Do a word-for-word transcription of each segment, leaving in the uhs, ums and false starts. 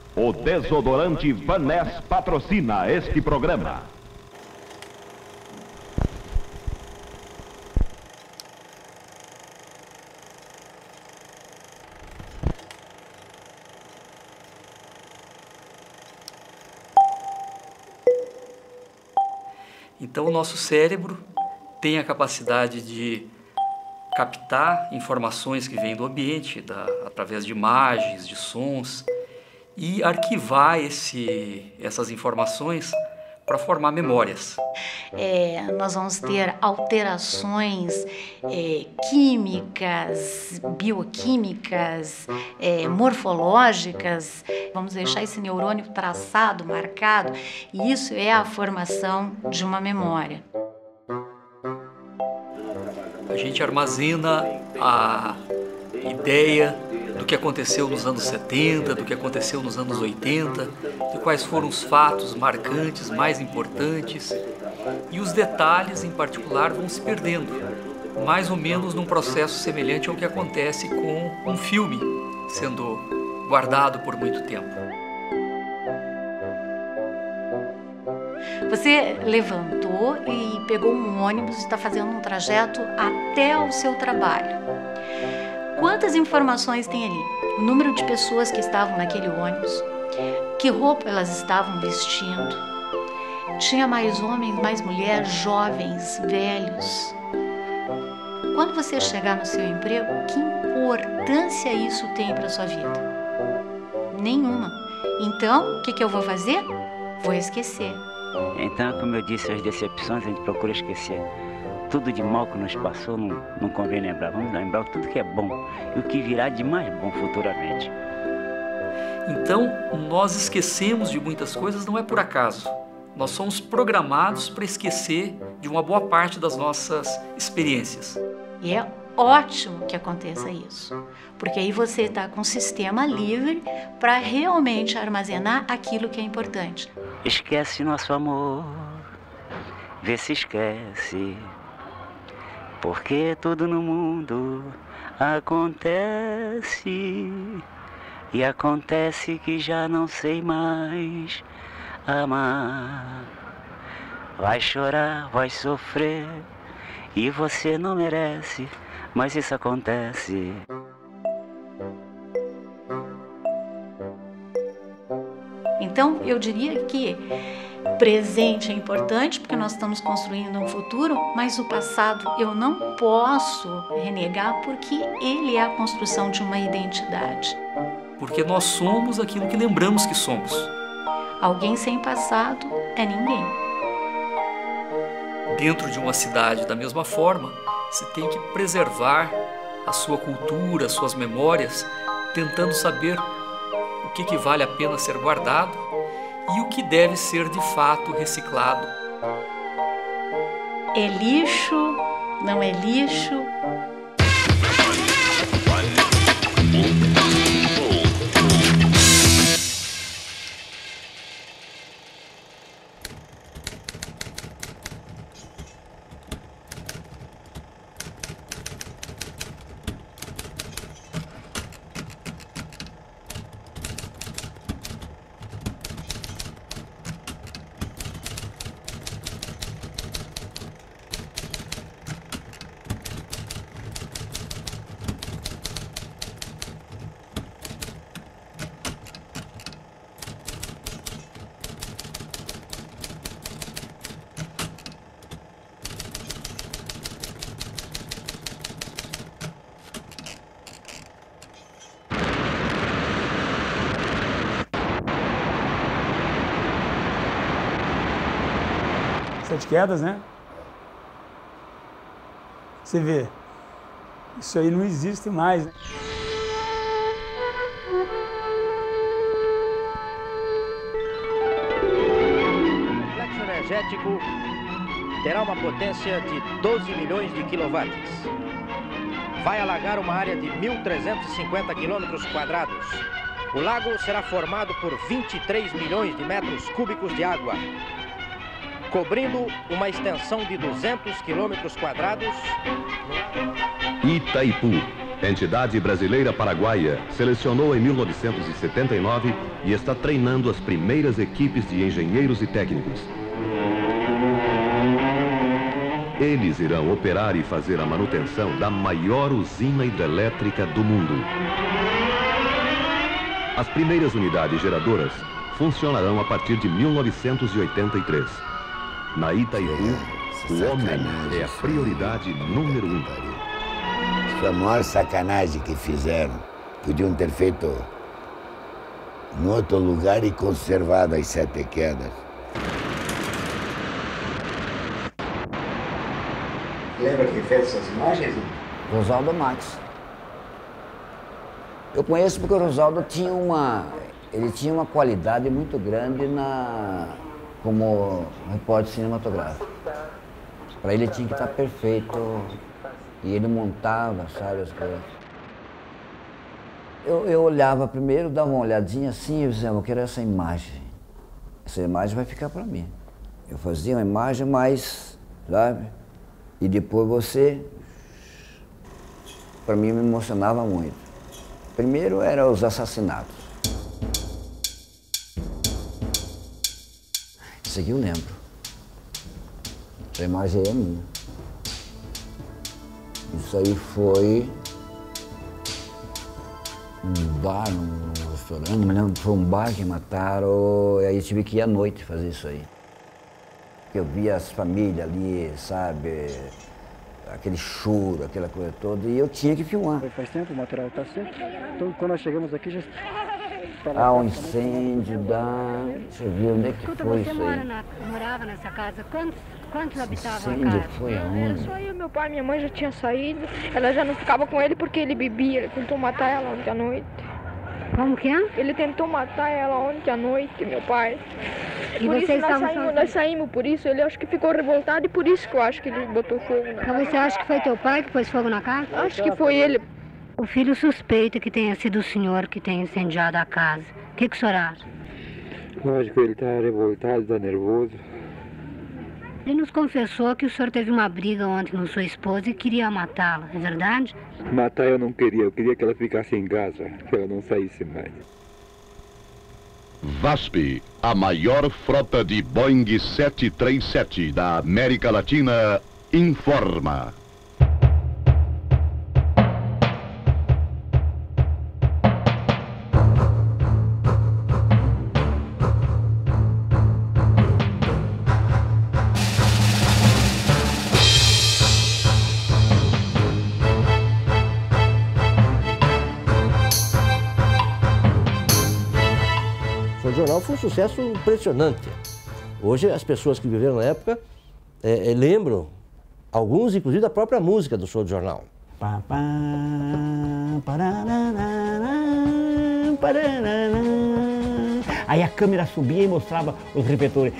O desodorante Vaness patrocina este programa. Então, o nosso cérebro tem a capacidade de captar informações que vêm do ambiente, da, através de imagens, de sons, e arquivar esse, essas informações para formar memórias. É, nós vamos ter alterações é, químicas, bioquímicas, é, morfológicas. Vamos deixar esse neurônio traçado, marcado, e isso é a formação de uma memória. A gente armazena a ideia do que aconteceu nos anos setenta, do que aconteceu nos anos oitenta, de quais foram os fatos marcantes, mais importantes, e os detalhes, em particular, vão se perdendo, mais ou menos num processo semelhante ao que acontece com um filme sendo guardado por muito tempo. Você levantou e pegou um ônibus e está fazendo um trajeto até o seu trabalho. Quantas informações tem ali? O número de pessoas que estavam naquele ônibus, que roupa elas estavam vestindo, tinha mais homens, mais mulheres, jovens, velhos. Quando você chegar no seu emprego, que importância isso tem para a sua vida? Nenhuma. Então, o que, que eu vou fazer? Vou esquecer. Então, como eu disse, as decepções a gente procura esquecer. Tudo de mal que nos passou não, não convém lembrar. Vamos lembrar tudo que é bom e o que virá de mais bom futuramente. Então, nós esquecemos de muitas coisas não é por acaso. Nós somos programados para esquecer de uma boa parte das nossas experiências. E é ótimo que aconteça isso, porque aí você está com um sistema livre para realmente armazenar aquilo que é importante. Esquece nosso amor, vê se esquece. Porque tudo no mundo acontece, e acontece que já não sei mais amar. Vai chorar, vai sofrer, e você não merece, mas isso acontece. Então, eu diria que presente é importante porque nós estamos construindo um futuro, mas o passado eu não posso renegar porque ele é a construção de uma identidade. Porque nós somos aquilo que lembramos que somos. Alguém sem passado é ninguém. Dentro de uma cidade, da mesma forma, se tem que preservar a sua cultura, as suas memórias, tentando saber o que, que vale a pena ser guardado e o que deve ser de fato reciclado. É lixo, não é lixo. Sete quedas, né? Você vê, isso aí não existe mais, né? O complexo energético terá uma potência de doze milhões de quilowatts. Vai alagar uma área de mil trezentos e cinquenta quilômetros quadrados. O lago será formado por vinte e três milhões de metros cúbicos de água, cobrindo uma extensão de duzentos quilômetros quadrados. Itaipu, Entidade brasileira paraguaia selecionou em mil novecentos e setenta e nove e está treinando as primeiras equipes de engenheiros e técnicos. Eles irão operar e fazer a manutenção da maior usina hidrelétrica do mundo. As primeiras unidades geradoras funcionarão a partir de mil novecentos e oitenta e três. Na Itaipu, o homem é a prioridade número um. Foi a maior sacanagem que fizeram. Podiam ter feito em outro lugar e conservado as sete quedas. Lembra quem fez essas imagens? Rosaldo Max. Eu conheço porque o Rosaldo tinha uma, ele tinha uma qualidade muito grande na, como repórter cinematográfico. Para ele tinha que estar perfeito e ele montava, sabe, as coisas. Eu, eu olhava primeiro, dava uma olhadinha assim e eu dizia, eu quero essa imagem. Essa imagem vai ficar para mim. Eu fazia uma imagem mais, sabe? E depois você, para mim, me emocionava muito. Primeiro eram os assassinatos. Isso aqui eu lembro. Essa imagem aí é minha. Isso aí foi um bar, um restaurante, não me lembro, foi um bar que mataram, e aí eu tive que ir à noite fazer isso aí. Eu via as famílias ali, sabe, aquele choro, aquela coisa toda, e eu tinha que filmar. Faz tempo, o material está seco, então quando nós chegamos aqui já... Ah, um incêndio, da... Deixa eu ver onde é que Escuta, foi você isso mora aí. Na, morava nessa casa, quantos, quantos habitavam Incêndio a casa? foi aonde? Só eu, meu pai e minha mãe já tinham saído, ela já não ficava com ele porque ele bebia, ele tentou matar ela ontem à noite. Como que é? Ele tentou matar ela ontem à noite, meu pai. E por isso vocês nós estavam saímos, sozinhos? nós saímos, por isso ele acho que ficou revoltado e por isso que eu acho que ele botou fogo na Então casa. você acha que foi teu pai que pôs fogo na casa? Acho que foi ele. O filho suspeita que tenha sido o senhor que tenha incendiado a casa. O que, que o senhor acha? Lógico que ele está revoltado, está nervoso. Ele nos confessou que o senhor teve uma briga ontem com sua esposa e queria matá-la, é verdade? Matar eu não queria, eu queria que ela ficasse em casa, que ela não saísse mais. VASP, a maior frota de Boeing sete três sete da América Latina, informa. O jornal foi um sucesso impressionante. Hoje as pessoas que viveram na época é, é, lembram, alguns inclusive da própria música do Show do Jornal. Aí a câmera subia e mostrava os repetores.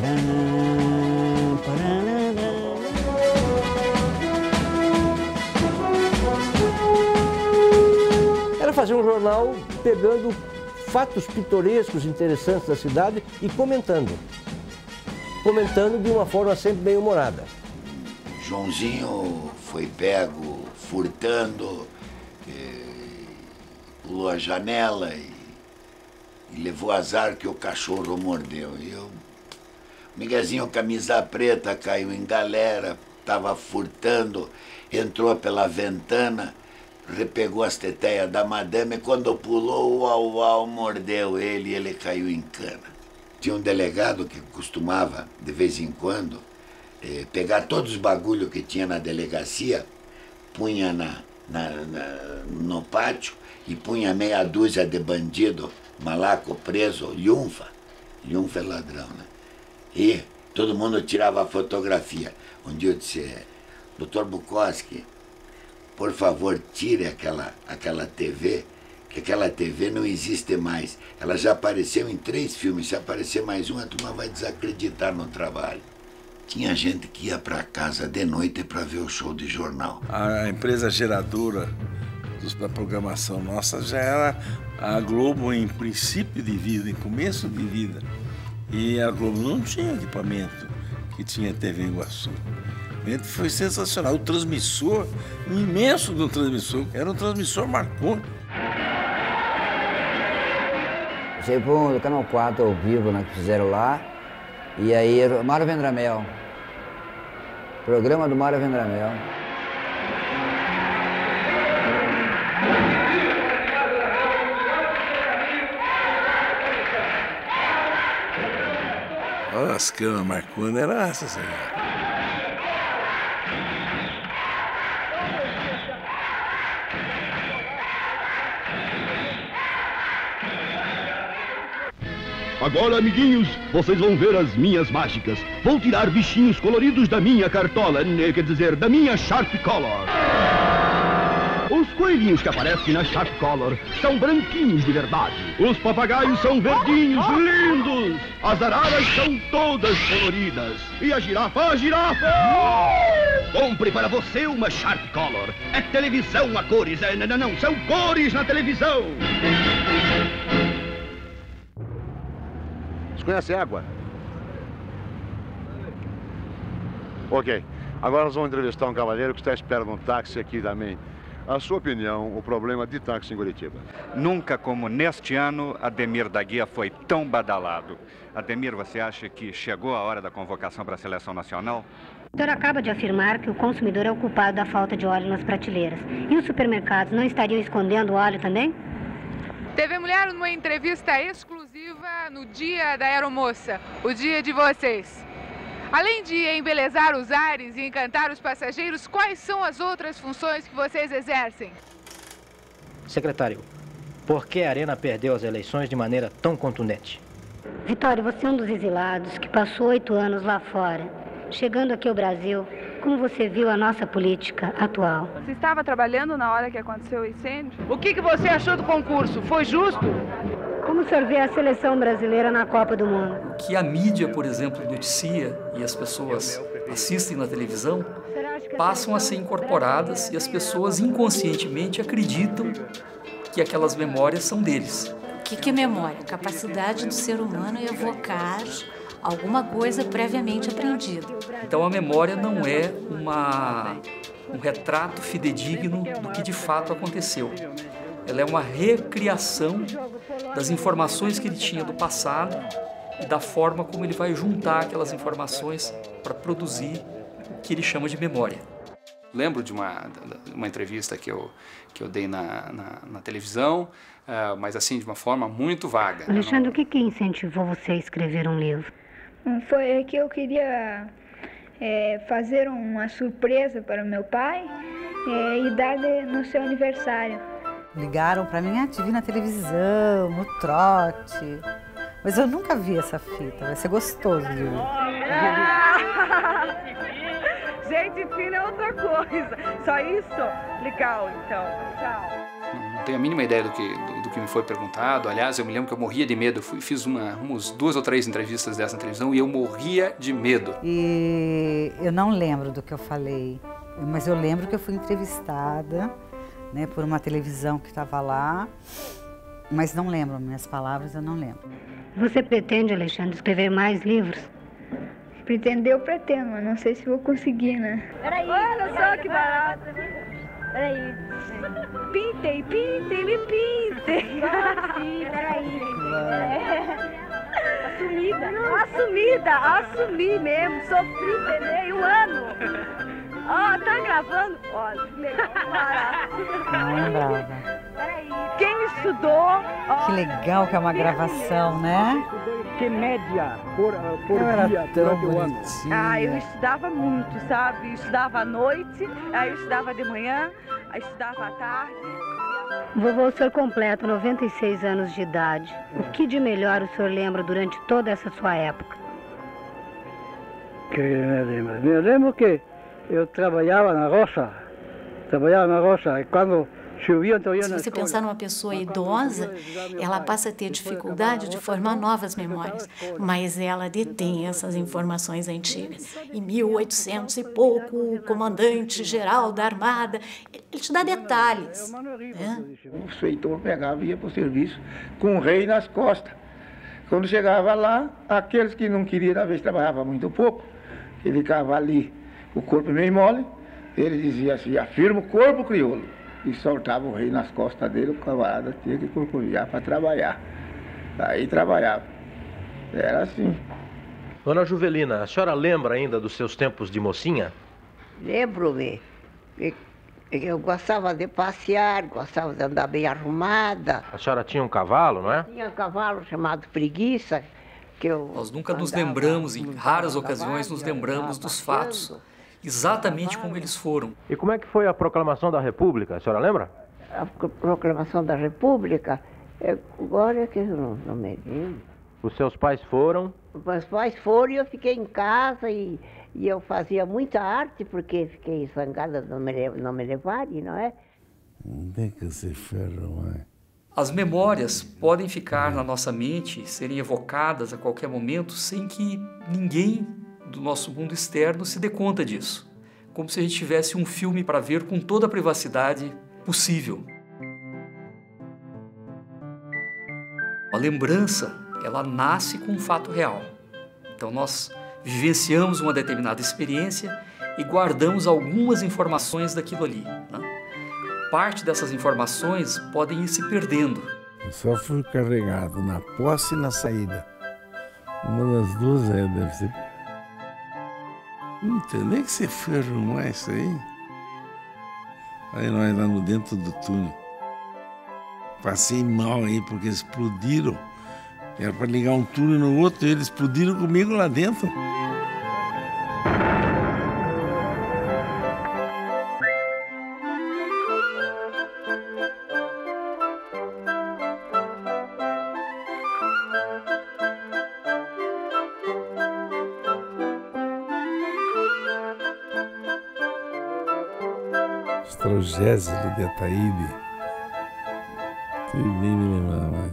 Era fazer um jornal pegando fatos pitorescos, interessantes da cidade e comentando. Comentando de uma forma sempre bem humorada. Joãozinho foi pego furtando, eh, pulou a janela e, e levou azar que o cachorro mordeu. E eu, Miguezinho, camisa preta, caiu em galera, estava furtando, entrou pela ventana, repegou as teteias da madame e quando pulou, o uau, uau, mordeu ele e ele caiu em cana. Tinha um delegado que costumava, de vez em quando, eh, pegar todos os bagulhos que tinha na delegacia, punha na, na, na, no pátio e punha meia dúzia de bandido, malaco preso, Yunfa. Yunfa é ladrão, né? E todo mundo tirava a fotografia. Um dia eu disse, doutor Bukowski, por favor, tire aquela, aquela T V, que aquela T V não existe mais. Ela já apareceu em três filmes, se aparecer mais um, a turma vai desacreditar no trabalho. Tinha gente que ia para casa de noite para ver o show de jornal. A empresa geradora da programação nossa já era a Globo em princípio de vida, em começo de vida. E a Globo não tinha equipamento que tinha T V Iguaçu. realmente foi sensacional. O transmissor, o imenso do transmissor, era um transmissor Marconi. Cheguei pro Canal quatro ao vivo, né, que fizeram lá, e aí Mário Vendramel, programa do Mário Vendramel. Olha, as câmeras Marconi eram essas aí. Agora, amiguinhos, vocês vão ver as minhas mágicas. Vou tirar bichinhos coloridos da minha cartola, quer dizer, da minha Sharp Color. Os coelhinhos que aparecem na Sharp Color são branquinhos de verdade. Os papagaios são verdinhos, lindos. As araras são todas coloridas. E a girafa, a girafa! Compre para você uma Sharp Color. É televisão a cores. É, não, não, são cores na televisão. Você conhece água? Ok. Agora nós vamos entrevistar um cavalheiro que está esperando um táxi aqui também. A sua opinião, o problema de táxi em Curitiba? Nunca como neste ano, Ademir da Guia foi tão badalado. Ademir, você acha que chegou a hora da convocação para a seleção nacional? O senhor acaba de afirmar que o consumidor é o culpado da falta de óleo nas prateleiras. E os supermercados não estariam escondendo o óleo também? T V Mulher, numa entrevista exclusiva no dia da aeromoça, o dia de vocês. Além de embelezar os ares e encantar os passageiros, quais são as outras funções que vocês exercem? Secretário, por que a Arena perdeu as eleições de maneira tão contundente? Vitório, você é um dos exilados que passou oito anos lá fora. Chegando aqui ao Brasil, como você viu a nossa política atual? Você estava trabalhando na hora que aconteceu o incêndio? O que, que você achou do concurso? Foi justo? Como o senhor vê a seleção brasileira na Copa do Mundo? O que a mídia, por exemplo, noticia e as pessoas assistem na televisão, passam a ser incorporadas e as pessoas inconscientemente acreditam que aquelas memórias são deles. O que, que é memória? A capacidade do ser humano evocar alguma coisa previamente aprendida. Então a memória não é uma, um retrato fidedigno do que de fato aconteceu. Ela é uma recriação das informações que ele tinha do passado e da forma como ele vai juntar aquelas informações para produzir o que ele chama de memória. Lembro de uma, uma entrevista que eu, que eu dei na, na, na televisão, uh, mas assim, de uma forma muito vaga. Alexandre, não... o que, que incentivou você a escrever um livro? Foi que eu queria é, fazer uma surpresa para o meu pai é, e dar de, no seu aniversário. Ligaram para mim, ah, te vi na televisão, no trote, mas eu nunca vi essa fita, vai ser gostoso de ver. Gente fina é outra coisa, só isso? Legal, então, tchau. Não tenho a mínima ideia do que, do, do que me foi perguntado. Aliás, eu me lembro que eu morria de medo. Eu fui, fiz uma, umas duas ou três entrevistas dessa na televisão e eu morria de medo. E eu não lembro do que eu falei, mas eu lembro que eu fui entrevistada, né, por uma televisão que estava lá, mas não lembro, minhas palavras eu não lembro. Você pretende, Alexandre, escrever mais livros? Pretender eu pretendo, mas não sei se vou conseguir, né? Peraí, olha só que barato. Peraí. Pintem, pintem, me pintem. Sim, peraí. É. Assumida. Assumida, assumi mesmo. Sofri, entendeu? Um ano. Ó, oh, tá gravando? Olha, que legal. Não lembrava. Peraí. Quem estudou... Oh, que legal que é uma gravação, né? Que média por, por eu dia era tão durante o ano? Ah, eu estudava muito, sabe? Eu estudava à noite, aí eu estudava de manhã, aí eu estudava à tarde. Vovô, o senhor completa noventa e seis anos de idade. O que de melhor o senhor lembra durante toda essa sua época? Que me lembro? Me lembro que eu trabalhava na roça, trabalhava na roça, e quando chovia, então ia na escola. Se você pensar numa pessoa idosa, ela passa a ter dificuldade de formar novas memórias, mas ela detém essas informações antigas. Em mil e oitocentos e pouco, o comandante-geral da Armada, ele te dá detalhes. Né? O feitor pegava e ia para o serviço com o rei nas costas. Quando chegava lá, aqueles que não queriam, às vezes trabalhava muito pouco, ele ficava ali o corpo meio mole, ele dizia assim, afirma o corpo crioulo. E soltava o rei nas costas dele, o camarada tinha que corcoviar para trabalhar. Aí trabalhava. Era assim. Dona Juvelina, a senhora lembra ainda dos seus tempos de mocinha? Lembro-me. Eu gostava de passear, gostava de andar bem arrumada. A senhora tinha um cavalo, não é? Tinha um cavalo chamado Preguiça, que eu... Nós nunca nos lembramos, em raras ocasiões, nos lembramos dos fatos, exatamente como eles foram. E como é que foi a proclamação da República, a senhora lembra? A proclamação da República, agora é que eu não, não me lembro. Os seus pais foram? Os meus pais foram e eu fiquei em casa e, e eu fazia muita arte, porque fiquei zangada de não me, não me levarem, não é? Onde é que esse ferro vai? As memórias podem ficar na nossa mente, serem evocadas a qualquer momento, sem que ninguém do nosso mundo externo se dê conta disso. Como se a gente tivesse um filme para ver com toda a privacidade possível. A lembrança, ela nasce com um fato real. Então nós vivenciamos uma determinada experiência e guardamos algumas informações daquilo ali, né? Parte dessas informações podem ir se perdendo. Eu só fui carregado na posse e na saída. Uma das duas é, deve ser. Não tem nem que você foi arrumar isso aí. Aí nós lá no dentro do túnel. Passei mal aí porque explodiram. Era para ligar um túnel no outro e eles explodiram comigo lá dentro. Estrogésilo de Ataíde. Nem me lembrar mais.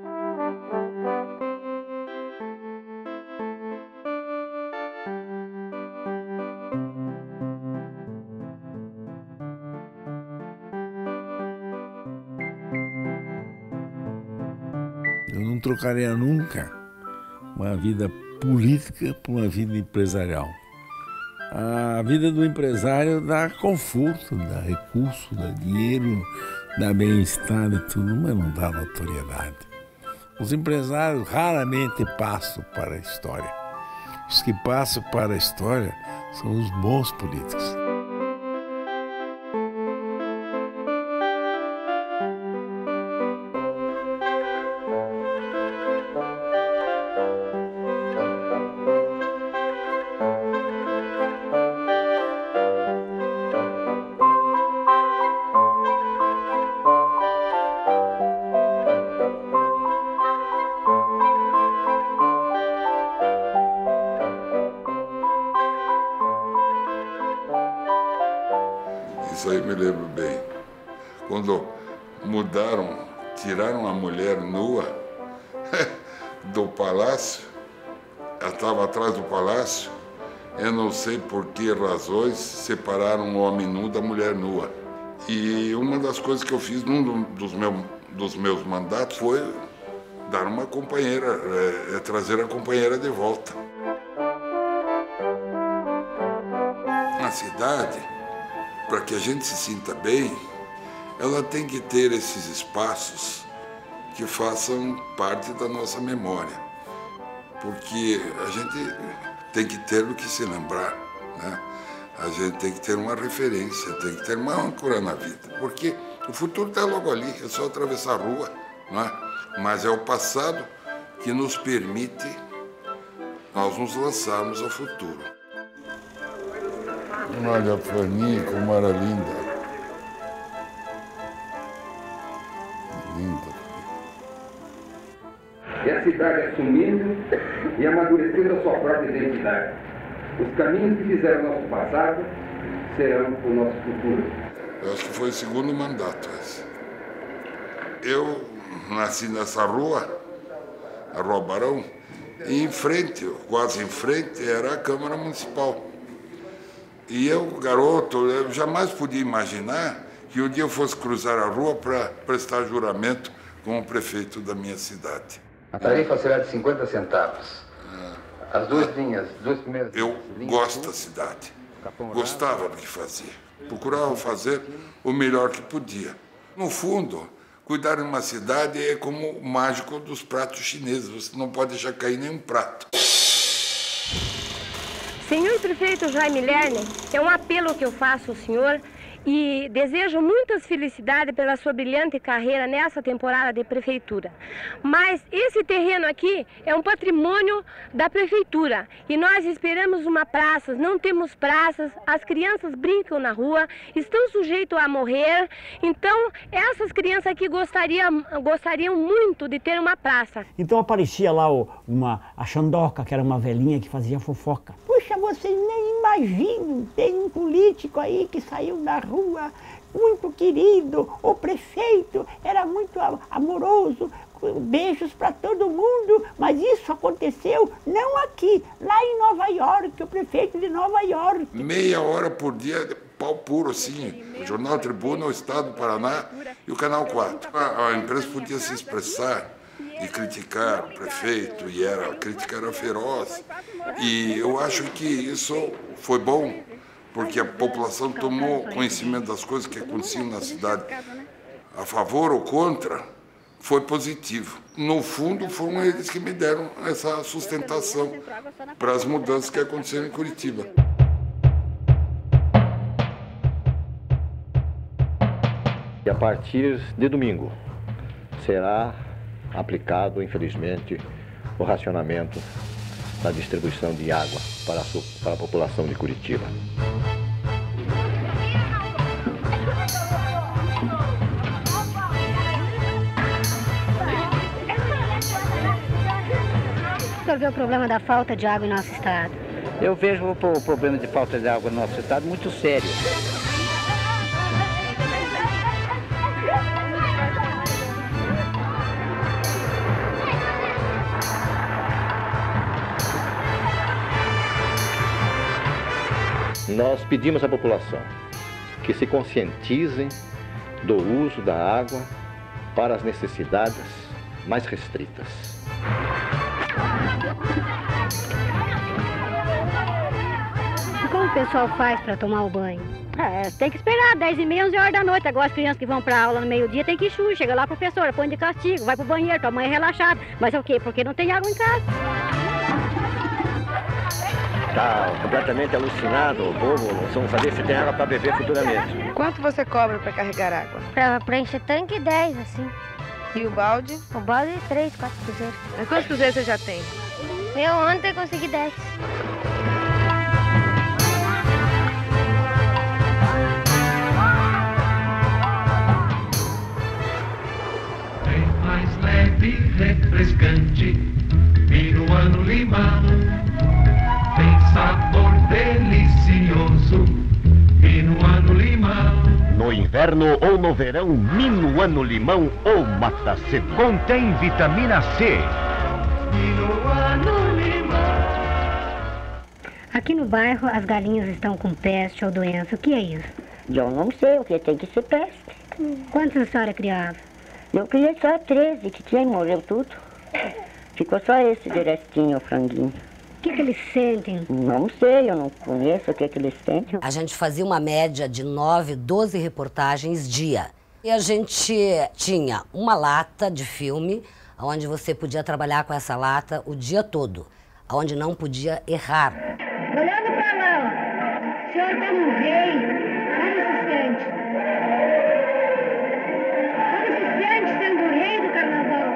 Eu não trocaria nunca uma vida política por uma vida empresarial. A vida do empresário dá conforto, dá recurso, dá dinheiro, dá bem-estar e tudo, mas não dá notoriedade. Os empresários raramente passam para a história. Os que passam para a história são os bons políticos. Isso aí me lembro bem. Quando mudaram, tiraram a mulher nua do palácio, ela estava atrás do palácio, eu não sei por que razões separaram o homem nu da mulher nua. E uma das coisas que eu fiz num dos, meu, dos meus mandatos foi dar uma companheira, é, é trazer a companheira de volta. Na cidade, para que a gente se sinta bem, ela tem que ter esses espaços que façam parte da nossa memória. Porque a gente tem que ter do que se lembrar, né? A gente tem que ter uma referência, tem que ter uma âncora na vida. Porque o futuro está logo ali, é só atravessar a rua, não é? Mas é o passado que nos permite nós nos lançarmos ao futuro. Olha a Flaninha, como era linda. Linda. É a cidade assumindo e amadurecendo a sua própria identidade. Os caminhos que fizeram o nosso passado serão o nosso futuro. Eu acho que foi o segundo mandato esse. Eu nasci nessa rua, a Rua Barão, e em frente, quase em frente, era a Câmara Municipal. E eu, garoto, eu jamais podia imaginar que um dia eu fosse cruzar a rua para prestar juramento como prefeito da minha cidade. A tarifa será de cinquenta centavos. As duas linhas, duas primeiras Eu linhas... gosto da cidade. gostava do que fazia, procurava fazer o melhor que podia. No fundo, cuidar de uma cidade é como o mágico dos pratos chineses, você não pode deixar cair nenhum prato. Senhor Prefeito Jaime Lerner, é um apelo que eu faço ao senhor e desejo muitas felicidades pela sua brilhante carreira nessa temporada de prefeitura. Mas esse terreno aqui é um patrimônio da prefeitura e nós esperamos uma praça, não temos praças, as crianças brincam na rua, estão sujeitos a morrer, então essas crianças aqui gostariam, gostariam muito de ter uma praça. Então aparecia lá o, uma, a Xandoca, que era uma velhinha que fazia fofoca. Puxa, vocês nem imaginam, tem um político aí que saiu da rua, muito querido, o prefeito era muito amoroso, beijos para todo mundo, mas isso aconteceu não aqui, lá em Nova York, o prefeito de Nova York. Meia hora por dia, pau puro, assim, o Jornal Tribuna, o Estado do Paraná e o Canal quatro. A, a imprensa podia se expressar e criticar o prefeito, e era, a crítica era feroz. E eu acho que isso foi bom, porque a população tomou conhecimento das coisas que aconteciam na cidade. A favor ou contra, foi positivo. No fundo, foram eles que me deram essa sustentação para as mudanças que aconteceram em Curitiba. E a partir de domingo será aplicado, infelizmente, o racionamento da distribuição de água para a, para a população de Curitiba. O senhor vê o problema da falta de água em nosso estado? Eu vejo o problema de falta de água no nosso estado muito sério. Nós pedimos à população que se conscientizem do uso da água para as necessidades mais restritas. E como o pessoal faz para tomar o banho? É, tem que esperar, dez e meia, onze horas da noite. Agora as crianças que vão para aula no meio-dia tem que ir, chega lá, professora, põe de castigo, vai pro banheiro, tua mãe é relaxada. Mas é o quê? Porque não tem água em casa. Está completamente alucinado o povo, não vão saber se tem água para beber futuramente. Quanto você cobra para carregar água? Para encher tanque, dez, assim. E o balde? O balde, três, quatro cruzeiros. Mas quantos cruzeiros você já tem? Eu ontem consegui dez. Bem mais leve e refrescante, minuano limão. Tem sabor delicioso, minuano limão. No inverno ou no verão, minuano limão ou mata-se. Contém vitamina C. Minuano limão. Aqui no bairro as galinhas estão com peste ou doença. O que é isso? Eu não sei, o que tem que ser peste. Quantas a senhora criava? Eu criei só treze, que tinha e morreu tudo. Ficou só esse de restinho, o franguinho. O que, que eles sentem? Não sei, eu não conheço o que, que eles sentem. A gente fazia uma média de nove, doze reportagens dia. E a gente tinha uma lata de filme, onde você podia trabalhar com essa lata o dia todo, onde não podia errar. Olhando para lá, o senhor está no rei, como se sente? Como se sente sendo o rei do carnaval?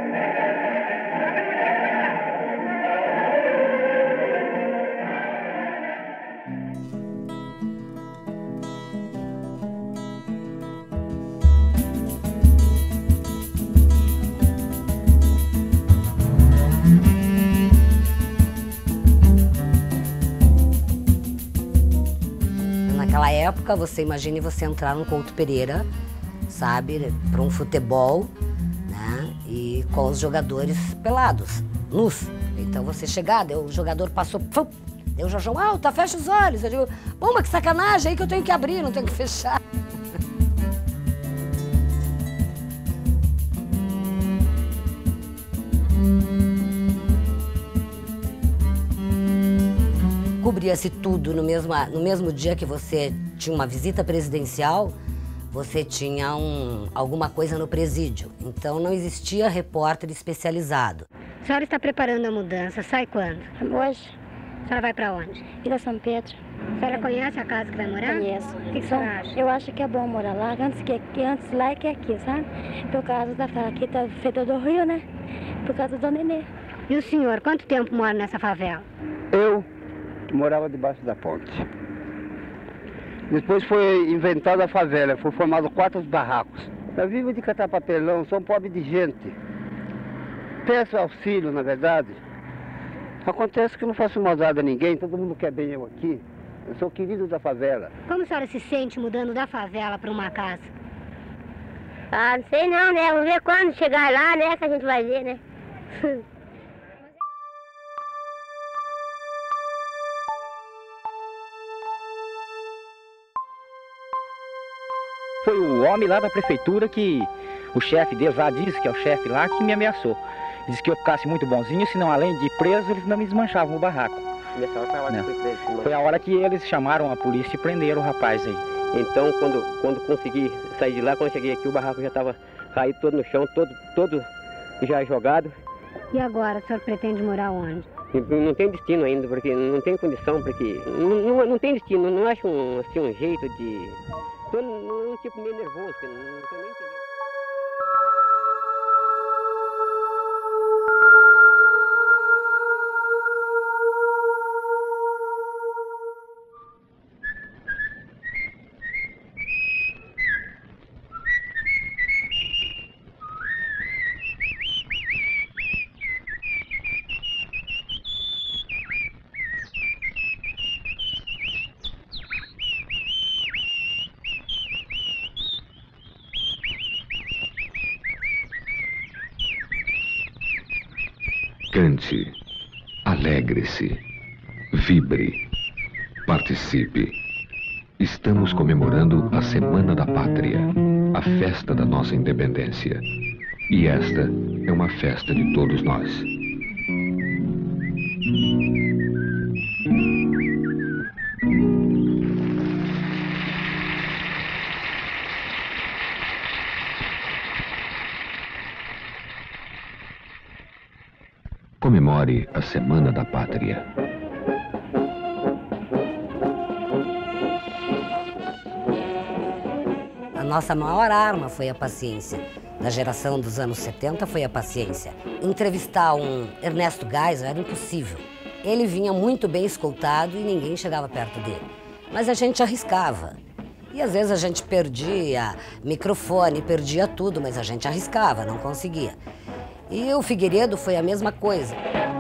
Naquela época, você imagine você entrar no Couto Pereira, sabe, para um futebol, né, e com os jogadores pelados, nus. Então você chegar, daí o jogador passou, fum, daí o Jorjão, alta, fecha os olhos. Eu digo, pô, mas que sacanagem aí que eu tenho que abrir, não tenho que fechar. cobria-se tudo no mesmo, no mesmo dia que você tinha uma visita presidencial, você tinha um, alguma coisa no presídio. Então não existia repórter especializado. A senhora está preparando a mudança, sai quando? Hoje. A senhora vai para onde? Vila São Pedro. A senhora conhece a casa que vai morar? Conheço. O que, que a senhora acha? Eu acho que é bom morar lá, antes que aqui, antes lá que aqui, sabe? Por causa da favela, aqui tá feita do Rio, né? Por causa do Nenê. E o senhor, quanto tempo mora nessa favela? Eu morava debaixo da ponte. Depois foi inventada a favela, foi formado quatro barracos. Eu vivo de catar papelão, sou um pobre de gente. Peço auxílio, na verdade. Acontece que eu não faço maldade a ninguém, todo mundo quer bem eu aqui. Eu sou querido da favela. Como a senhora se sente mudando da favela para uma casa? Ah, não sei não, né? Vamos ver quando chegar lá, né? Que a gente vai ver, né? Foi o homem lá da prefeitura que o chefe deles lá disse, que é o chefe lá, que me ameaçou. Disse que eu ficasse muito bonzinho, senão além de preso, eles não me desmanchavam o barraco. Nessa hora foi a hora que foi preso, Foi a hora que eles chamaram a polícia e prenderam o rapaz aí. Então, quando, quando consegui sair de lá, quando eu cheguei aqui, o barraco já estava caído todo no chão, todo, todo já jogado. E agora, o senhor pretende morar onde? Não tem destino ainda, porque não tem condição, porque não, não, não tem destino, não acho um, assim, um jeito de... Estou num tipo meio nervoso, porque não estou nem entendendo. Cante, alegre-se, vibre, participe. Estamos comemorando a Semana da Pátria, a festa da nossa independência. E esta é uma festa de todos nós. Comemore a Semana da Pátria. A nossa maior arma foi a paciência. Da geração dos anos setenta foi a paciência. Entrevistar um Ernesto Geisel era impossível. Ele vinha muito bem escoltado e ninguém chegava perto dele. Mas a gente arriscava. E às vezes a gente perdia microfone, perdia tudo, mas a gente arriscava, não conseguia. E o Figueiredo foi a mesma coisa.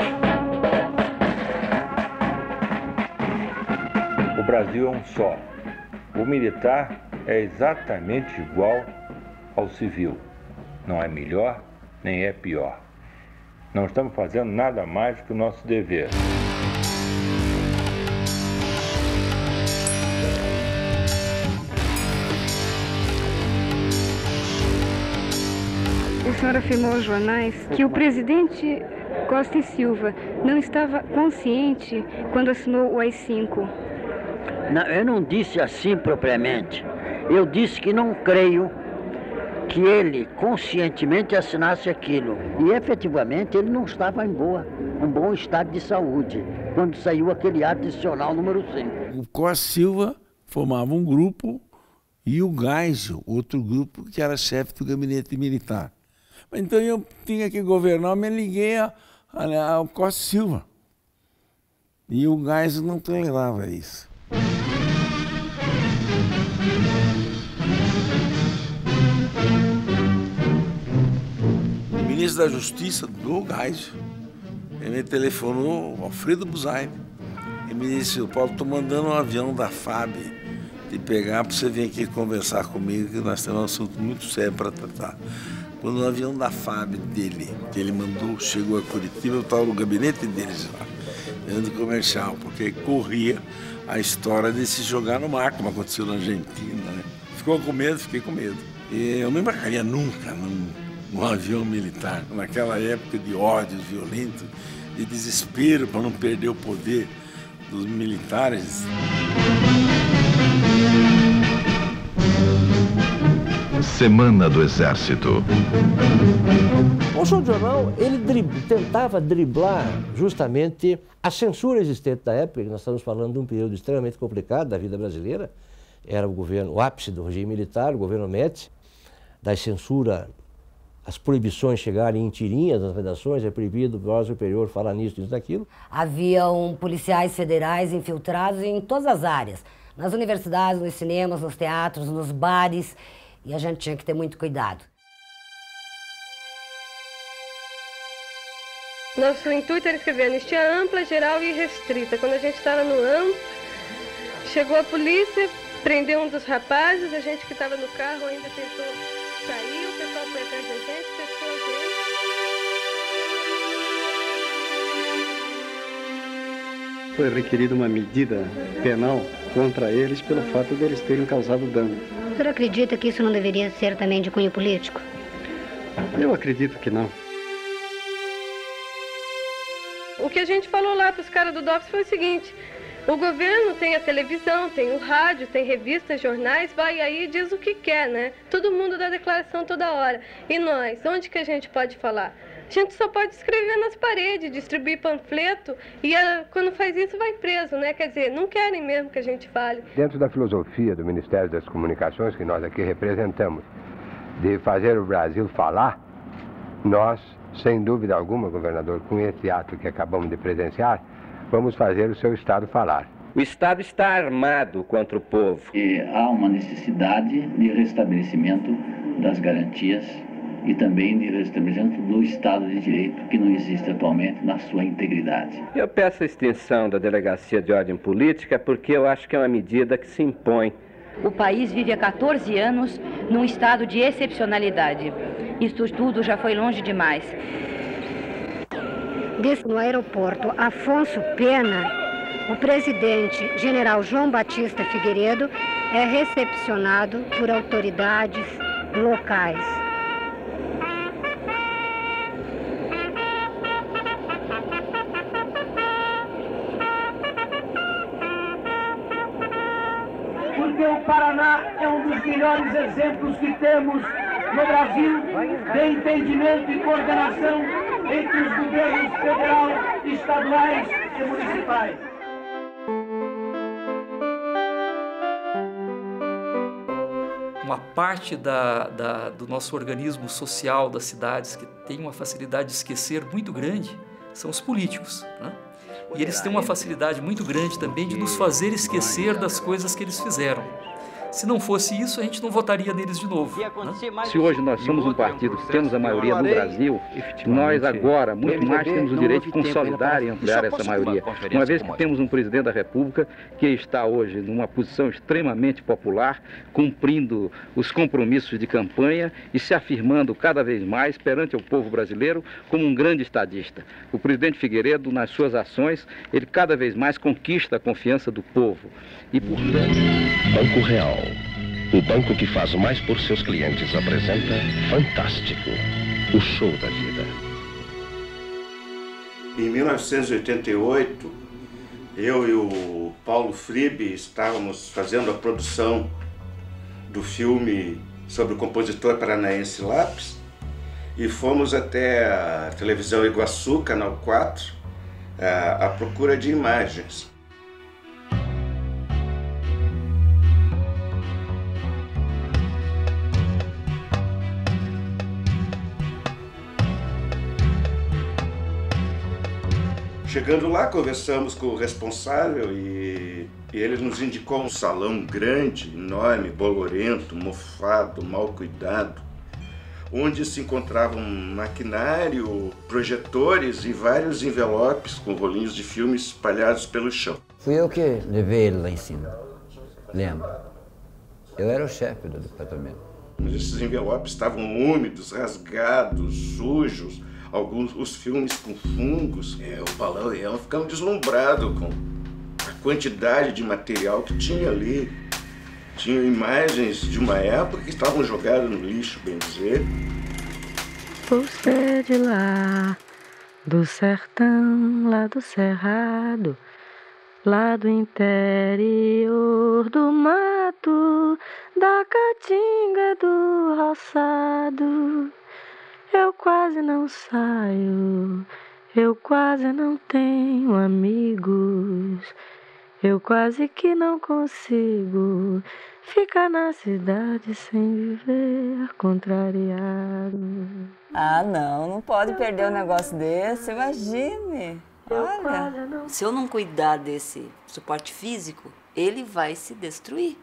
O Brasil é um só. O militar é exatamente igual ao civil. Não é melhor, nem é pior. Não estamos fazendo nada mais que o nosso dever. O senhor afirmou aos jornais que o presidente Costa e Silva não estava consciente quando assinou o A I cinco. Não, eu não disse assim propriamente. Eu disse que não creio que ele conscientemente assinasse aquilo. E efetivamente ele não estava em boa, um bom estado de saúde, quando saiu aquele ato adicional número cinco. O Costa Silva formava um grupo e o Geisel, outro grupo que era chefe do gabinete militar. Então eu tinha que governar, me liguei a, a, ao Costa Silva. E o Geisel não tolerava isso. O ministro da Justiça do Geisel, ele me telefonou, Alfredo Buzaine, e me disse: "O Paulo, estou mandando um avião da F A B te pegar para você vir aqui conversar comigo, que nós temos um assunto muito sério para tratar." Quando o avião da F A B dele, que ele mandou, chegou a Curitiba, eu estava no gabinete deles lá, dentro do comercial, porque corria a história de se jogar no mar, como aconteceu na Argentina, né? Ficou com medo, fiquei com medo. E eu não embarcaria nunca num, num avião militar, naquela época de ódio violento, de desespero para não perder o poder dos militares. Semana do Exército. O show de jornal, ele drib, tentava driblar justamente a censura existente da época, que nós estamos falando de um período extremamente complicado da vida brasileira. Era o governo, o ápice do regime militar, o governo Médici, da censura, as proibições chegarem em tirinhas nas redações, é proibido o Voz Superior falar nisso, nisso, daquilo. Haviam policiais federais infiltrados em todas as áreas, nas universidades, nos cinemas, nos teatros, nos bares, e a gente tinha que ter muito cuidado. Nosso intuito era escrever anistia ampla, geral e restrita. Quando a gente estava no amplo, chegou a polícia, prendeu um dos rapazes, a gente que estava no carro ainda tentou sair, o pessoal foi atrás da gente, fechou a gente. Foi requerida uma medida penal contra eles pelo fato de eles terem causado dano. O senhor acredita que isso não deveria ser também de cunho político? Eu acredito que não. O que a gente falou lá para os caras do D O P S foi o seguinte: o governo tem a televisão, tem o rádio, tem revistas, jornais, vai aí e diz o que quer, né? Todo mundo dá declaração toda hora. E nós, onde que a gente pode falar? A gente só pode escrever nas paredes, distribuir panfleto, e a, quando faz isso vai preso, né? Quer dizer, não querem mesmo que a gente fale. Dentro da filosofia do Ministério das Comunicações, que nós aqui representamos, de fazer o Brasil falar, nós, sem dúvida alguma, governador, com esse ato que acabamos de presenciar, vamos fazer o seu Estado falar. O Estado está armado contra o povo. E há uma necessidade de restabelecimento das garantias e também de restabelecimento do Estado de Direito, que não existe atualmente na sua integridade. Eu peço a extinção da Delegacia de Ordem Política porque eu acho que é uma medida que se impõe. O país vive há quatorze anos num estado de excepcionalidade. Isso tudo já foi longe demais. Desse no aeroporto Afonso Pena, o presidente general João Batista Figueiredo é recepcionado por autoridades locais. Porque o Paraná é um dos melhores exemplos que temos no Brasil de entendimento e coordenação entre os governos federal, estaduais e municipais. Uma parte da, da, do nosso organismo social das cidades que tem uma facilidade de esquecer muito grande são os políticos, né? E eles têm uma facilidade muito grande também de nos fazer esquecer das coisas que eles fizeram. Se não fosse isso, a gente não votaria neles de novo, né? Se hoje nós somos um partido que temos a maioria no Brasil, nós agora, muito mais, temos o direito de consolidar e ampliar essa maioria. Uma vez que temos um presidente da República que está hoje numa posição extremamente popular, cumprindo os compromissos de campanha e se afirmando cada vez mais perante o povo brasileiro como um grande estadista. O presidente Figueiredo, nas suas ações, ele cada vez mais conquista a confiança do povo. E, portanto... Banco Real, o banco que faz mais por seus clientes, apresenta Fantástico, o show da vida. Em mil novecentos e oitenta e oito, eu e o Paulo Fribe estávamos fazendo a produção do filme sobre o compositor paranaense Lápis e fomos até a televisão Iguaçu, Canal quatro, à procura de imagens. Chegando lá, conversamos com o responsável e, e ele nos indicou um salão grande, enorme, bolorento, mofado, mal cuidado, onde se encontrava um maquinário, projetores e vários envelopes com rolinhos de filme espalhados pelo chão. Fui eu que levei ele lá em cima, lembra? Eu era o chefe do departamento. Esses envelopes estavam úmidos, rasgados, sujos, alguns os filmes com fungos. É, o Paulão e eu ficamos deslumbrados com a quantidade de material que tinha ali. Tinham imagens de uma época que estavam jogadas no lixo, bem dizer. Você é de lá, do sertão, lá do cerrado, lá do interior do mato, da caatinga do roçado. Eu quase não saio, eu quase não tenho amigos, eu quase que não consigo ficar na cidade sem viver contrariado. Ah, não, não pode perder um negócio desse, imagine. Olha, se eu não cuidar desse suporte físico, ele vai se destruir.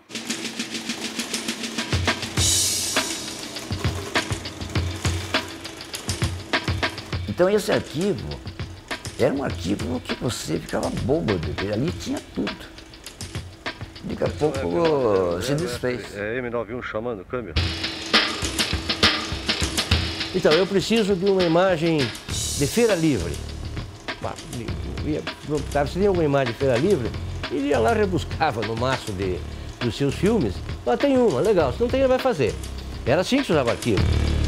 Então esse arquivo era um arquivo que você ficava bobo de ver, ali tinha tudo. Daqui a pouco se desfez. É M nove um chamando, câmbio. Então, eu preciso de uma imagem de Feira Livre. Se tinha alguma imagem de Feira Livre, ele ia lá, rebuscava no maço de, dos seus filmes. Ó, tem uma, legal, se não tem, ele vai fazer. Era assim que se usava arquivo.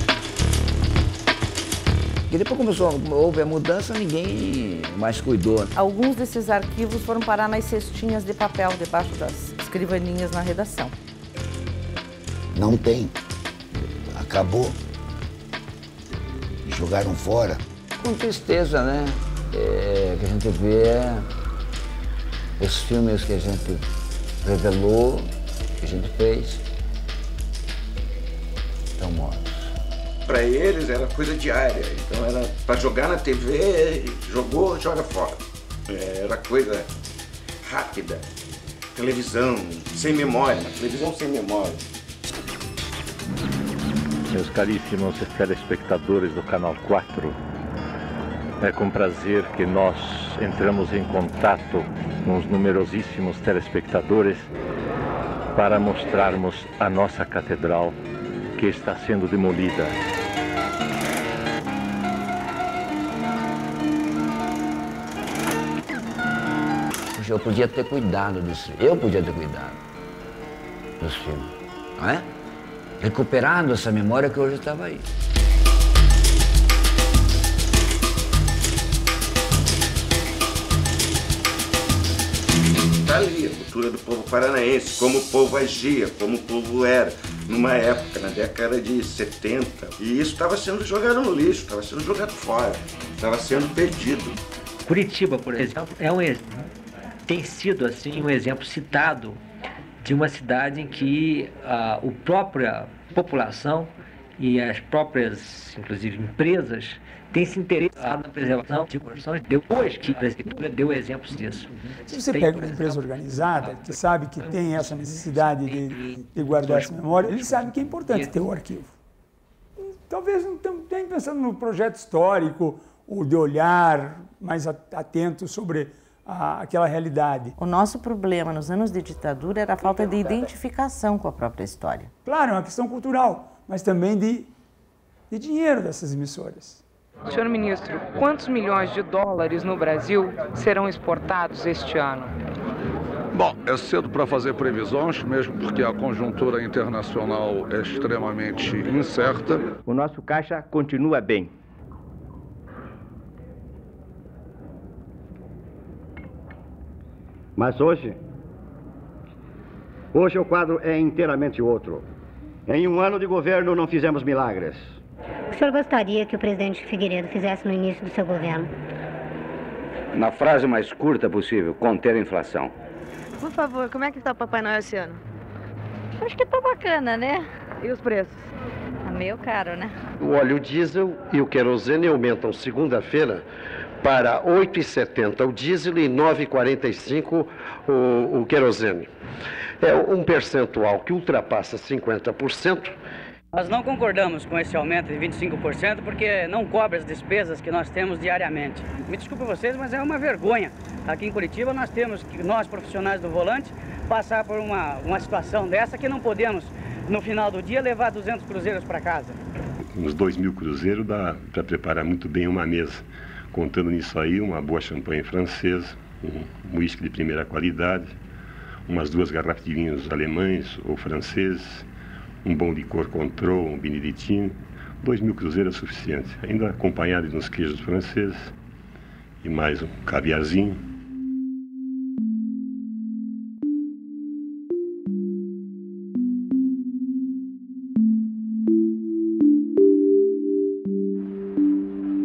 E depois começou, houve a mudança, ninguém mais cuidou. Alguns desses arquivos foram parar nas cestinhas de papel, debaixo das escrivaninhas na redação. Não tem. Acabou. Jogaram fora. Com tristeza, né? É, que a gente vê os filmes que a gente revelou, que a gente fez, estão mortos. Para eles era coisa diária, então era para jogar na T V, jogou, joga fora. Era coisa rápida, televisão sem memória, televisão sem memória. Meus caríssimos telespectadores do Canal quatro, é com prazer que nós entramos em contato com os numerosíssimos telespectadores para mostrarmos a nossa catedral que está sendo demolida. Eu podia ter cuidado disso, eu podia ter cuidado dos filmes, não é? Recuperando essa memória que hoje estava aí. Está ali a cultura do povo paranaense, como o povo agia, como o povo era, numa época, na década de setenta. E isso estava sendo jogado no lixo, estava sendo jogado fora, estava sendo perdido. Curitiba, por exemplo, é um, tem sido assim, um exemplo citado de uma cidade em que a, a própria população e as próprias, inclusive, empresas têm se interessado na preservação de construções depois que a prefeitura deu exemplos disso. Se você pega uma empresa organizada, que sabe que tem essa necessidade de, de guardar essa memória, ele sabe que é importante ter o arquivo. Talvez não tenha pensando no projeto histórico ou de olhar mais atento sobre a, aquela realidade. O nosso problema nos anos de ditadura era a falta de identificação com a própria história. Claro, é uma questão cultural, mas também de, de dinheiro dessas emissoras. Senhor ministro, quantos milhões de dólares no Brasil serão exportados este ano? Bom, é cedo para fazer previsões, mesmo porque a conjuntura internacional é extremamente incerta. O nosso caixa continua bem. Mas hoje, hoje o quadro é inteiramente outro. Em um ano de governo não fizemos milagres. O senhor gostaria que o presidente Figueiredo fizesse no início do seu governo? Na frase mais curta possível, conter a inflação. Por favor, como é que está o Papai Noel esse ano? Acho que tá bacana, né? E os preços? Tá meio caro, né? O óleo diesel e o querosene aumentam segunda-feira para oito reais e setenta centavos o diesel e nove reais e quarenta e cinco centavos o, o querosene. É um percentual que ultrapassa cinquenta por cento. Nós não concordamos com esse aumento de vinte e cinco por cento porque não cobre as despesas que nós temos diariamente. Me desculpe vocês, mas é uma vergonha. Aqui em Curitiba nós temos, nós profissionais do volante, passar por uma, uma situação dessa que não podemos, no final do dia, levar duzentos cruzeiros para casa. Uns dois mil cruzeiros dá para preparar muito bem uma mesa. Contando nisso aí, uma boa champanhe francesa, um uísque de primeira qualidade, umas duas garrafas de vinhos alemães ou franceses, um bom licor Cointreau, um Benedictine, dois mil cruzeiros é suficiente, ainda acompanhado de uns queijos franceses e mais um caviarzinho.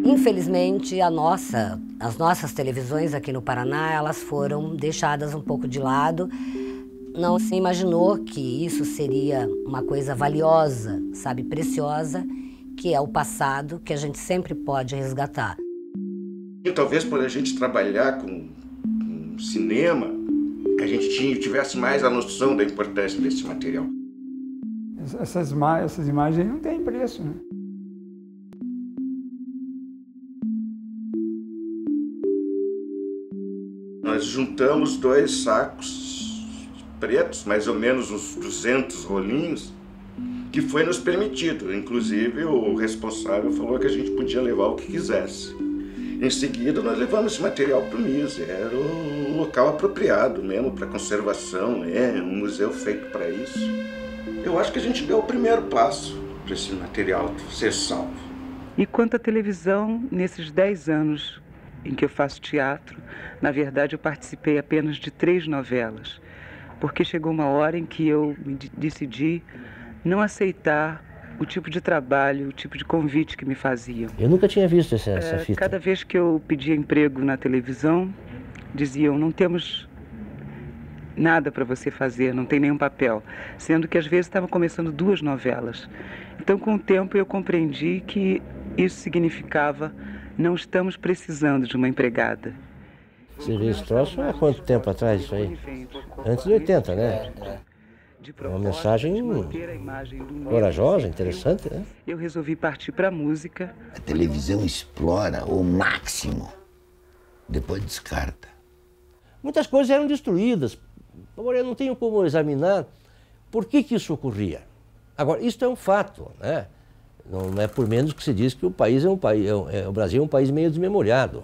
Infelizmente, a nossa, as nossas televisões aqui no Paraná, elas foram deixadas um pouco de lado. Não se imaginou que isso seria uma coisa valiosa, sabe, preciosa, que é o passado, que a gente sempre pode resgatar. E talvez por a gente trabalhar com, com cinema, a gente tinha, tivesse mais a noção da importância desse material. Essas, essas imagens não têm preço, né? Nós juntamos dois sacos pretos, mais ou menos uns duzentos rolinhos, que foi nos permitido. Inclusive, o responsável falou que a gente podia levar o que quisesse. Em seguida, nós levamos esse material para o M I S. Era o local apropriado mesmo para conservação, é um museu feito para isso. Eu acho que a gente deu o primeiro passo para esse material ser salvo. E quanto à televisão, nesses dez anos em que eu faço teatro, na verdade eu participei apenas de três novelas, porque chegou uma hora em que eu me decidi não aceitar o tipo de trabalho, o tipo de convite que me faziam. Eu nunca tinha visto essa, essa é, fita. Cada vez que eu pedia emprego na televisão, diziam, não temos nada para você fazer, não tem nenhum papel. Sendo que às vezes estavam começando duas novelas. Então, com o tempo, eu compreendi que isso significava não estamos precisando de uma empregada. Você vê esse troço há quanto tempo atrás isso aí? Antes de oitenta, né? É uma mensagem corajosa, interessante, né? Eu resolvi partir para a música. A televisão explora o máximo, depois descarta. Muitas coisas eram destruídas. Agora, eu não tenho como examinar por que que isso ocorria. Agora, isso é um fato, né? Não é por menos que se diz que o país é um país, é, é, o Brasil é um país meio desmemoriado.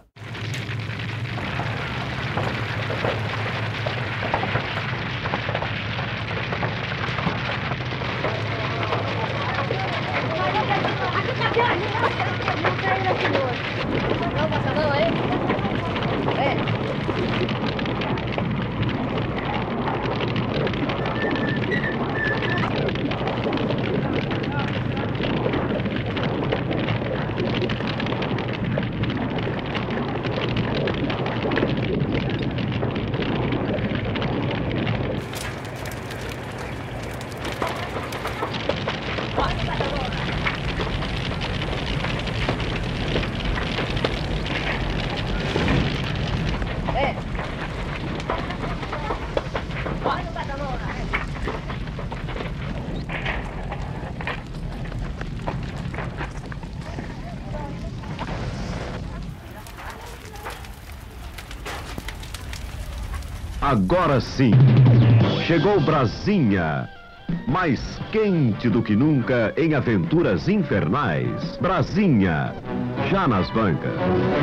Agora sim, chegou Brasinha, mais quente do que nunca em aventuras infernais. Brasinha, já nas bancas.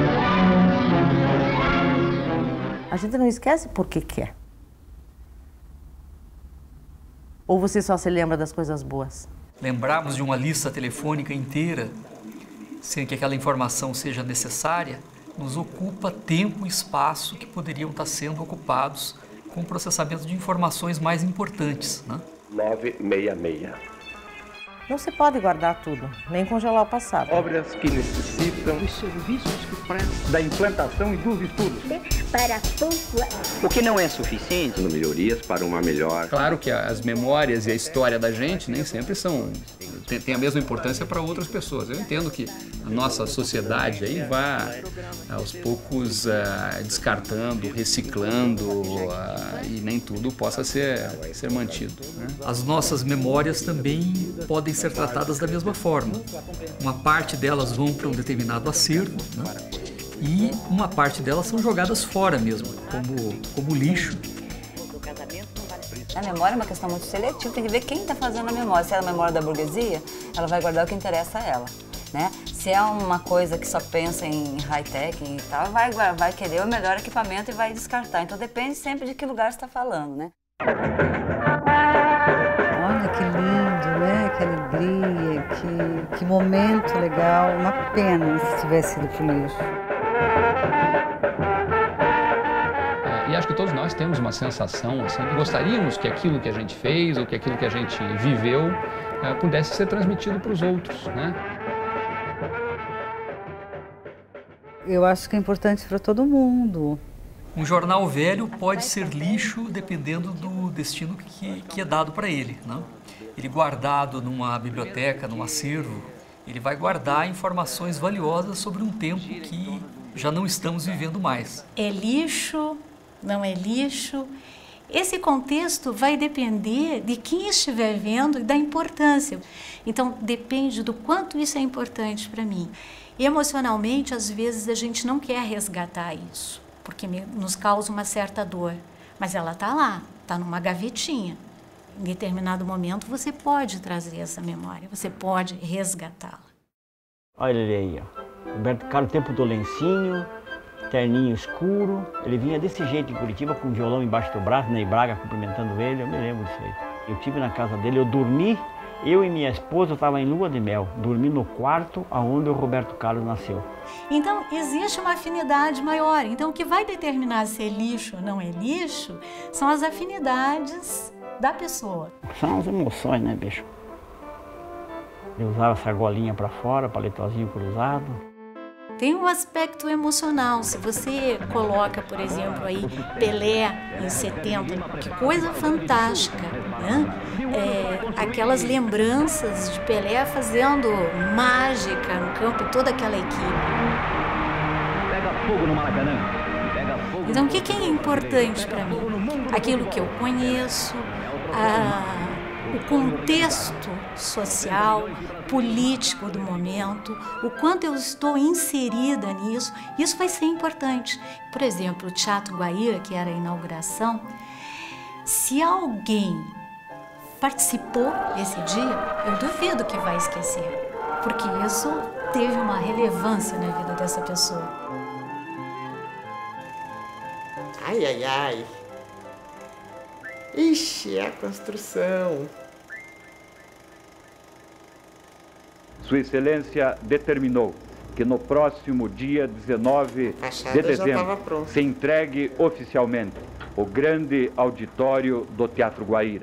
A gente não esquece por que quer. Ou você só se lembra das coisas boas? Lembrarmos de uma lista telefônica inteira, sem que aquela informação seja necessária, nos ocupa tempo e espaço que poderiam estar sendo ocupados com o processamento de informações mais importantes, né? nove seis seis. Não se pode guardar tudo, nem congelar o passado. Obras que necessitam os serviços que prestam da implantação e dos estudos. Para a O que não é suficiente. Melhorias para uma melhor. Claro que as memórias e a história da gente nem sempre são tem, tem a mesma importância para outras pessoas. Eu entendo que a nossa sociedade aí vai aos poucos uh, descartando, reciclando uh, e nem tudo possa ser, ser mantido, né? As nossas memórias também podem ser tratadas da mesma forma. Uma parte delas vão para um determinado acervo, né? E uma parte delas são jogadas fora mesmo, como, como lixo. A memória é uma questão muito seletiva, tem que ver quem está fazendo a memória. Se é a memória da burguesia, ela vai guardar o que interessa a ela, né? Se é uma coisa que só pensa em high-tech e tal, vai, vai querer o melhor equipamento e vai descartar. Então depende sempre de que lugar você está falando, né? Olha que lindo, né? Que alegria, que, que momento legal. Uma pena se tivesse sido pro lixo. E acho que todos nós temos uma sensação, assim, que gostaríamos que aquilo que a gente fez ou que aquilo que a gente viveu uh, pudesse ser transmitido para os outros, né? Eu acho que é importante para todo mundo. Um jornal velho pode ser lixo dependendo do destino que, que é dado para ele, né? Ele guardado numa biblioteca, num acervo, ele vai guardar informações valiosas sobre um tempo que já não estamos vivendo mais. É lixo, não é lixo? Esse contexto vai depender de quem estiver vendo e da importância. Então, depende do quanto isso é importante para mim. Emocionalmente, às vezes, a gente não quer resgatar isso, porque nos causa uma certa dor. Mas ela está lá, está numa gavetinha. Em determinado momento, você pode trazer essa memória, você pode resgatá-la. Olha ele aí, ó. Roberto Carlos, tempo do lencinho, terninho escuro. Ele vinha desse jeito em Curitiba, com um violão embaixo do braço, Ney Braga cumprimentando ele. Eu me lembro disso aí. Eu estive na casa dele, eu dormi, eu e minha esposa, eu estava em lua de mel. Dormi no quarto onde o Roberto Carlos nasceu. Então, existe uma afinidade maior. Então, o que vai determinar se é lixo ou não é lixo são as afinidades da pessoa. São as emoções, né, bicho? Eu usava essa golinha para fora, paletozinho cruzado. Tem um aspecto emocional. Se você coloca, por exemplo, aí Pelé em setenta, que coisa fantástica, né? É, aquelas lembranças de Pelé fazendo mágica no campo, toda aquela equipe. Pega fogo no Maracanã. Pega fogo. Então, o que, que é importante para mim? Aquilo que eu conheço, a... o contexto social, político do momento, o quanto eu estou inserida nisso, isso vai ser importante. Por exemplo, o Teatro Guaíra, que era a inauguração, se alguém participou desse dia, eu duvido que vai esquecer, porque isso teve uma relevância na vida dessa pessoa. Ai, ai, ai. Ixi, é a construção. Sua Excelência determinou que no próximo dia dezenove de dezembro se entregue oficialmente o grande auditório do Teatro Guaíra.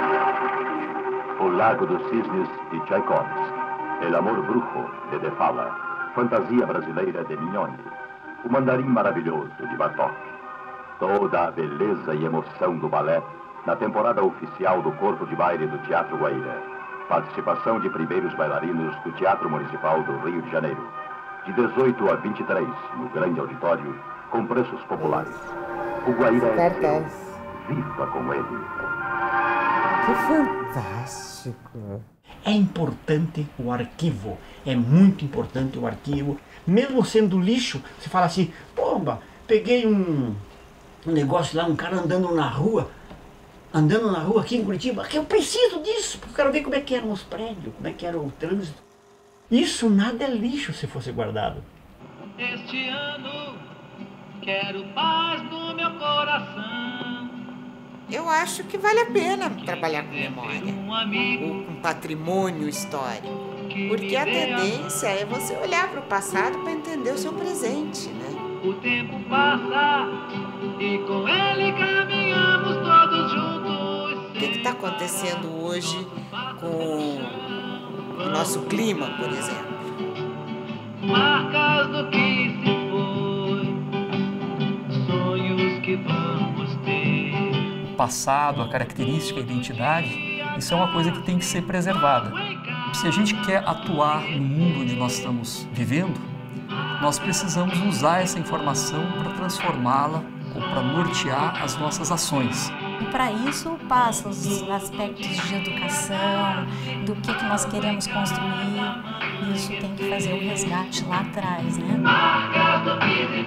O Lago dos Cisnes de Tchaikovsky, El Amor Brujo de De Falla, Fantasia Brasileira de Mignoni, O Mandarim Maravilhoso de Bartók, toda a beleza e emoção do balé na temporada oficial do Corpo de Baile do Teatro Guaíra. Participação de primeiros bailarinos do Teatro Municipal do Rio de Janeiro, de dezoito a vinte e três, no grande auditório, com preços populares. O Guaíra é seu. Viva com ele. Que fantástico. É importante o arquivo, é muito importante o arquivo. Mesmo sendo lixo, você fala assim, pomba, peguei um, um negócio lá, um cara andando na rua, andando na rua aqui em Curitiba, que eu preciso disso, porque eu quero ver como é que eram os prédios, como é que era o trânsito. Isso nada é lixo se fosse guardado. Este ano quero paz no meu coração. Eu acho que vale a pena trabalhar com memória, ou com patrimônio histórico, porque a tendência é você olhar para o passado para entender o seu presente, né? O tempo passa e com ele caminhamos todos juntos. O que está acontecendo hoje com o nosso clima, por exemplo? Marcas do que se foi, sonhos que vamos ter. O passado, a característica, a identidade, isso é uma coisa que tem que ser preservada. Se a gente quer atuar no mundo onde nós estamos vivendo, nós precisamos usar essa informação para transformá-la ou para nortear as nossas ações. E para isso passa os aspectos de educação, do que, que nós queremos construir. Isso tem que fazer o resgate lá atrás, né? Marcas do que se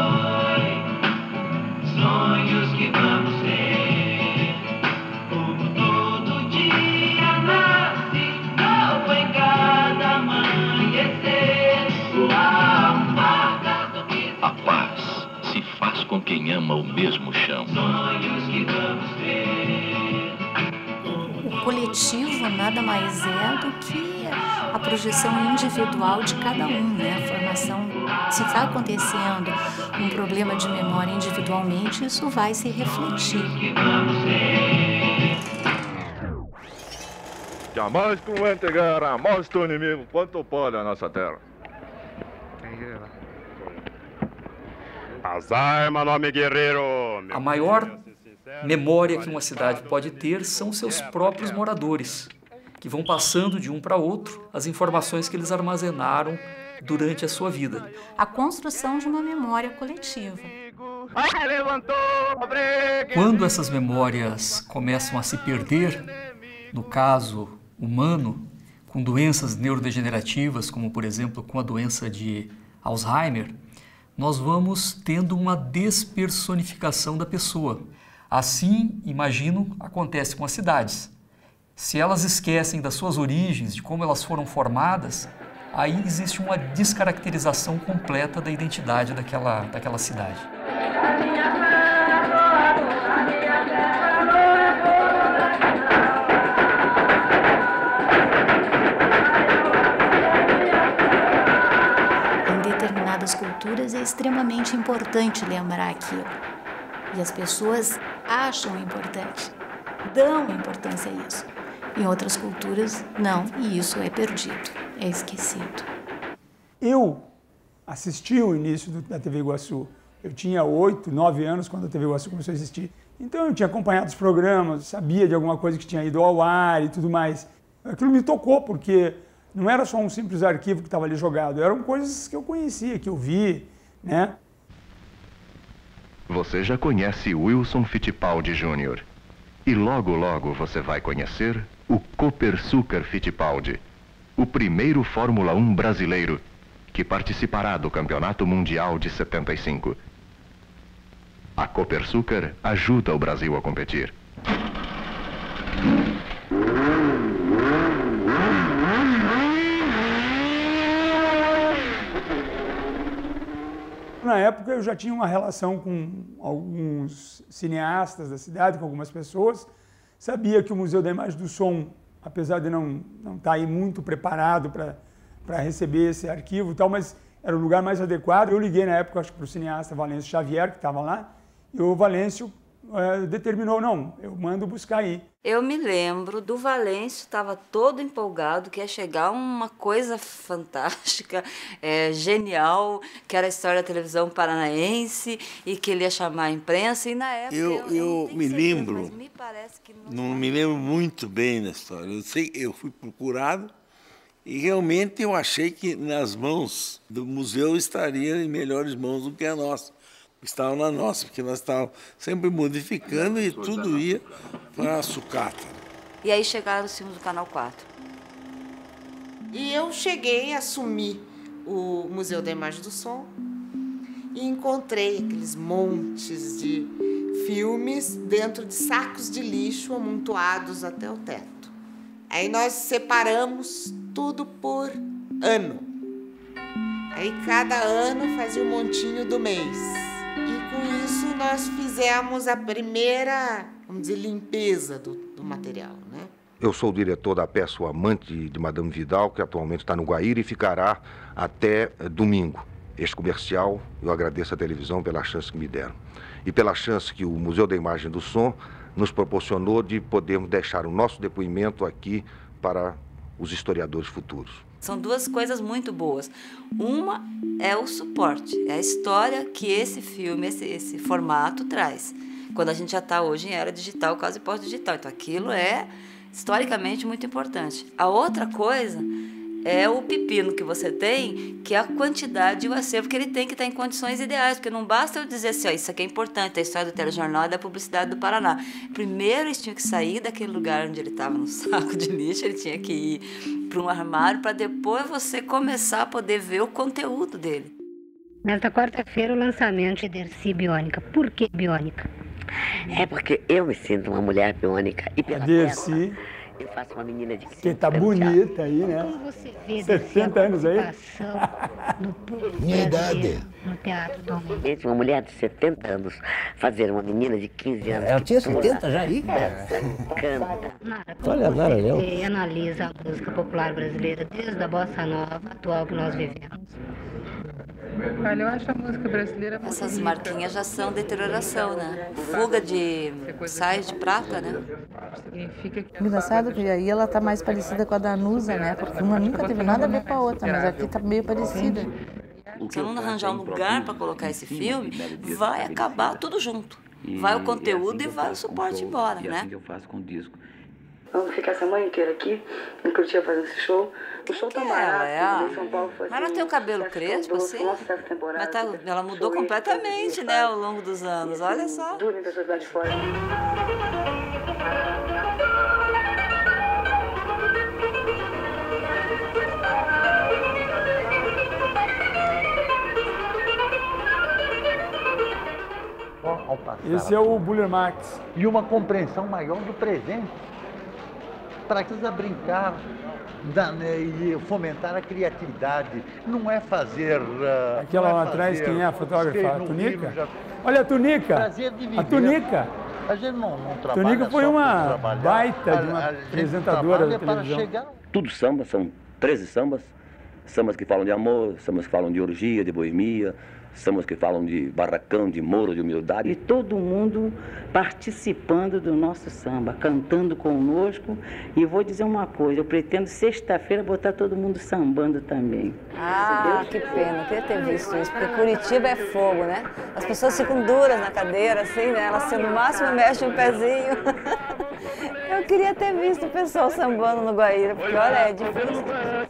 foi, sonhos que vamos ter. Como todo dia nasce, novo em cada amanhecer. Uau, marcas do que se foi. A paz se faz com quem ama o mesmo chão. Sonhos que vamos ter. O coletivo nada mais é do que a projeção individual de cada um, né? A formação. Se está acontecendo um problema de memória individualmente, isso vai se refletir. Jamais cruente guerra, mostra o inimigo quanto pode a nossa terra. As armas, nome guerreiro. A maior memória que uma cidade pode ter são seus próprios moradores, que vão passando de um para outro as informações que eles armazenaram durante a sua vida. A construção de uma memória coletiva. Quando essas memórias começam a se perder, no caso humano, com doenças neurodegenerativas, como por exemplo com a doença de Alzheimer, nós vamos tendo uma despersonificação da pessoa. Assim, imagino, acontece com as cidades. Se elas esquecem das suas origens, de como elas foram formadas, aí existe uma descaracterização completa da identidade daquela, daquela cidade. Em determinadas culturas é extremamente importante lembrar aquilo. E as pessoas acham importante, dão importância a isso. Em outras culturas, não, e isso é perdido, é esquecido. Eu assisti o início do, da T V Iguaçu. Eu tinha oito, nove anos quando a T V Iguaçu começou a existir. Então eu tinha acompanhado os programas, sabia de alguma coisa que tinha ido ao ar e tudo mais. Aquilo me tocou, porque não era só um simples arquivo que estava ali jogado, eram coisas que eu conhecia, que eu vi, né? Você já conhece Wilson Fittipaldi Júnior. E logo, logo você vai conhecer o Copersucar Fittipaldi, o primeiro Fórmula um brasileiro que participará do Campeonato Mundial de setenta e cinco. A Copersucar ajuda o Brasil a competir. Na época eu já tinha uma relação com alguns cineastas da cidade, com algumas pessoas. Sabia que o Museu da Imagem do Som, apesar de não não estar aí muito preparado para receber esse arquivo e tal, mas era o lugar mais adequado. Eu liguei na época, acho que para o cineasta Valêncio Xavier, que estava lá, e o Valêncio é, determinou, não, eu mando buscar aí. Eu me lembro do Valêncio, estava todo empolgado, que ia chegar uma coisa fantástica, é, genial, que era a história da televisão paranaense e que ele ia chamar a imprensa. E na época eu, eu, eu eu me certeza, lembro, mas me parece que não, não me lembro muito bem da história. Eu sei, eu fui procurado e realmente eu achei que nas mãos do museu estaria em melhores mãos do que a nossa. Estavam na nossa, porque nós estávamos sempre modificando e tudo ia para a sucata. E aí chegaram os filmes do Canal quatro. E eu cheguei a assumir o Museu da Imagem do Som e encontrei aqueles montes de filmes dentro de sacos de lixo amontoados até o teto. Aí nós separamos tudo por ano. Aí cada ano fazia um montinho do mês. E com isso nós fizemos a primeira, vamos dizer, limpeza do, do material, né? Eu sou o diretor da peça O Amante de Madame Vidal, que atualmente está no Guaíra e ficará até domingo. Este comercial, eu agradeço à televisão pela chance que me deram. E pela chance que o Museu da Imagem do Som nos proporcionou de podermos deixar o nosso depoimento aqui para os historiadores futuros. São duas coisas muito boas. Uma é o suporte, é a história que esse filme, esse, esse formato traz. Quando a gente já está hoje em era digital, quase pós-digital. Então aquilo é historicamente muito importante. A outra coisa é o pepino que você tem, que é a quantidade e o acervo que ele tem que estar em condições ideais, porque não basta eu dizer assim, ó, isso aqui é importante, a história do telejornal e da publicidade do Paraná. Primeiro eles tinham que sair daquele lugar onde ele estava no saco de lixo, ele tinha que ir para um armário para depois você começar a poder ver o conteúdo dele. Nesta quarta-feira o lançamento de Dercy Biônica. Por que Biônica? É porque eu me sinto uma mulher biônica e pela Dercy, tela eu faço uma menina de que tá bonita aí, né? sessenta anos aí. Minha idade. No teatro também. Gente, uma mulher de setenta anos fazer uma menina de quinze anos. Ela tinha pula, setenta já aí, cara? Canta. Olha, Nara Leão. Você analisa a música popular brasileira desde a bossa nova atual que nós vivemos. Olha, eu acho a música brasileira muito Essas rica. marquinhas já são deterioração, né? Fuga de saias de prata, né? Significa que... Engraçado que aí ela tá mais parecida com a Danusa, né? Porque uma nunca teve nada a ver com a outra, mas aqui tá meio parecida. Se eu não arranjar um lugar para colocar esse filme, vai acabar tudo junto. Vai o conteúdo e vai o suporte embora, né? É assim que eu faço com o disco. Vamos ficar a semana inteira aqui, em Curitiba fazendo esse show. O show tá barato, ela, em São Paulo foi Mas ela tem o cabelo crespo, assim? Mas tá, ela mudou completamente, né, ao longo dos anos, olha só. Dura em pessoas lá de fora. Esse é o Buller Max. E uma compreensão maior do presente. Para que brincar da, né, e fomentar a criatividade. Não é fazer... Uh, Aquela é lá atrás, quem é a fotógrafa? A Tunica? Já... Olha a Tunica! Prazer de viver. A Tunica! A gente não, não trabalha Tunica foi só uma baita de uma a, a apresentadora da televisão. Chegar... Tudo samba, são treze sambas. Sambas que falam de amor, sambas que falam de orgia, de boemia, sambas que falam de barracão, de moro, de humildade. E todo mundo participando do nosso samba, cantando conosco. E vou dizer uma coisa, eu pretendo sexta-feira botar todo mundo sambando também. Ah, que pena, eu queria ter visto isso, porque Curitiba é fogo, né? As pessoas ficam duras na cadeira, assim, né? Elas no máximo mexem um pezinho. Eu queria ter visto o pessoal sambando no Guaíra, porque olha, é difícil.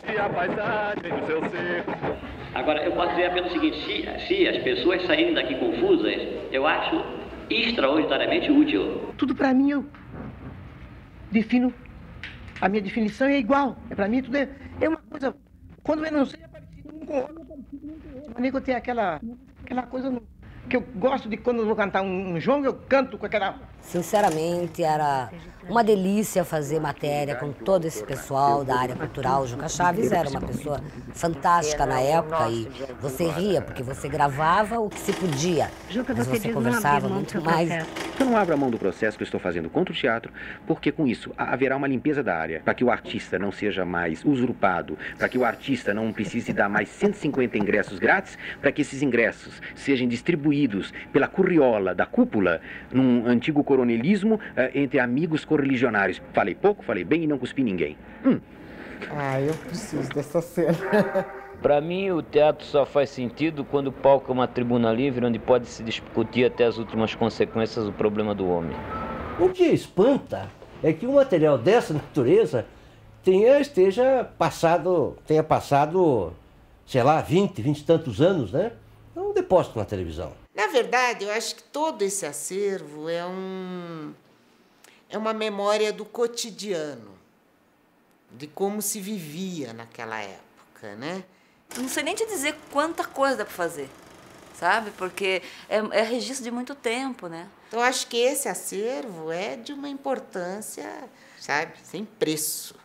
Agora, eu posso dizer apenas o seguinte, se, se as pessoas saírem daqui confusas, eu acho extraordinariamente útil. Tudo para mim, eu defino, a minha definição é igual. É para mim tudo é, é uma coisa, quando eu não sei, é parecido um com o outro, é parecido um com o outro. Para mim eu tenho aquela, aquela coisa no, que eu gosto de quando eu vou cantar um, um jogo, eu canto com aquela... Sinceramente, era uma delícia fazer matéria com todo esse pessoal da área cultural. O Juca Chaves era uma pessoa fantástica na época e você ria, porque você gravava o que se podia, mas você conversava muito mais. Eu não abro a mão do processo que eu estou fazendo contra o teatro, porque com isso haverá uma limpeza da área, para que o artista não seja mais usurpado, para que o artista não precise dar mais cento e cinquenta ingressos grátis, para que esses ingressos sejam distribuídos pela curriola da cúpula, num antigo coronelismo, entre amigos correligionários. Falei pouco, falei bem e não cuspi ninguém. Hum. Ah, eu preciso dessa cena. Para mim, o teatro só faz sentido quando o palco é uma tribuna livre, onde pode se discutir até as últimas consequências do problema do homem. O que espanta é que um material dessa natureza tenha, esteja passado, tenha passado, sei lá, vinte, vinte e tantos anos, né? É um depósito na televisão. Na verdade, eu acho que todo esse acervo é, um, é uma memória do cotidiano, de como se vivia naquela época, né? Não sei nem te dizer quanta coisa dá para fazer, sabe? Porque é, é registro de muito tempo, né? Então, eu acho que esse acervo é de uma importância, sabe, sem preço.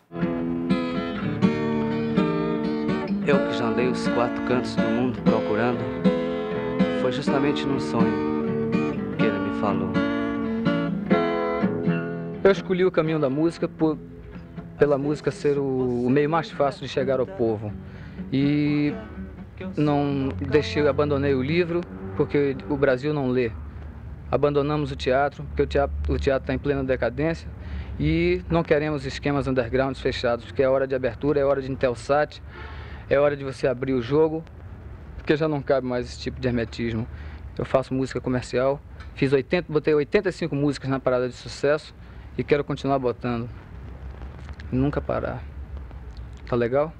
Eu que já andei os quatro cantos do mundo procurando, foi justamente num sonho que ele me falou. Eu escolhi o caminho da música por, pela música ser o, o meio mais fácil de chegar ao povo. E não deixei, abandonei o livro porque o Brasil não lê. Abandonamos o teatro, porque o teatro o teatro está em plena decadência e não queremos esquemas undergrounds fechados, porque é hora de abertura, é hora de Intelsat, é hora de você abrir o jogo, porque já não cabe mais esse tipo de hermetismo. Eu faço música comercial, fiz oitenta, botei oitenta e cinco músicas na parada de sucesso e quero continuar botando. Nunca parar. Tá legal?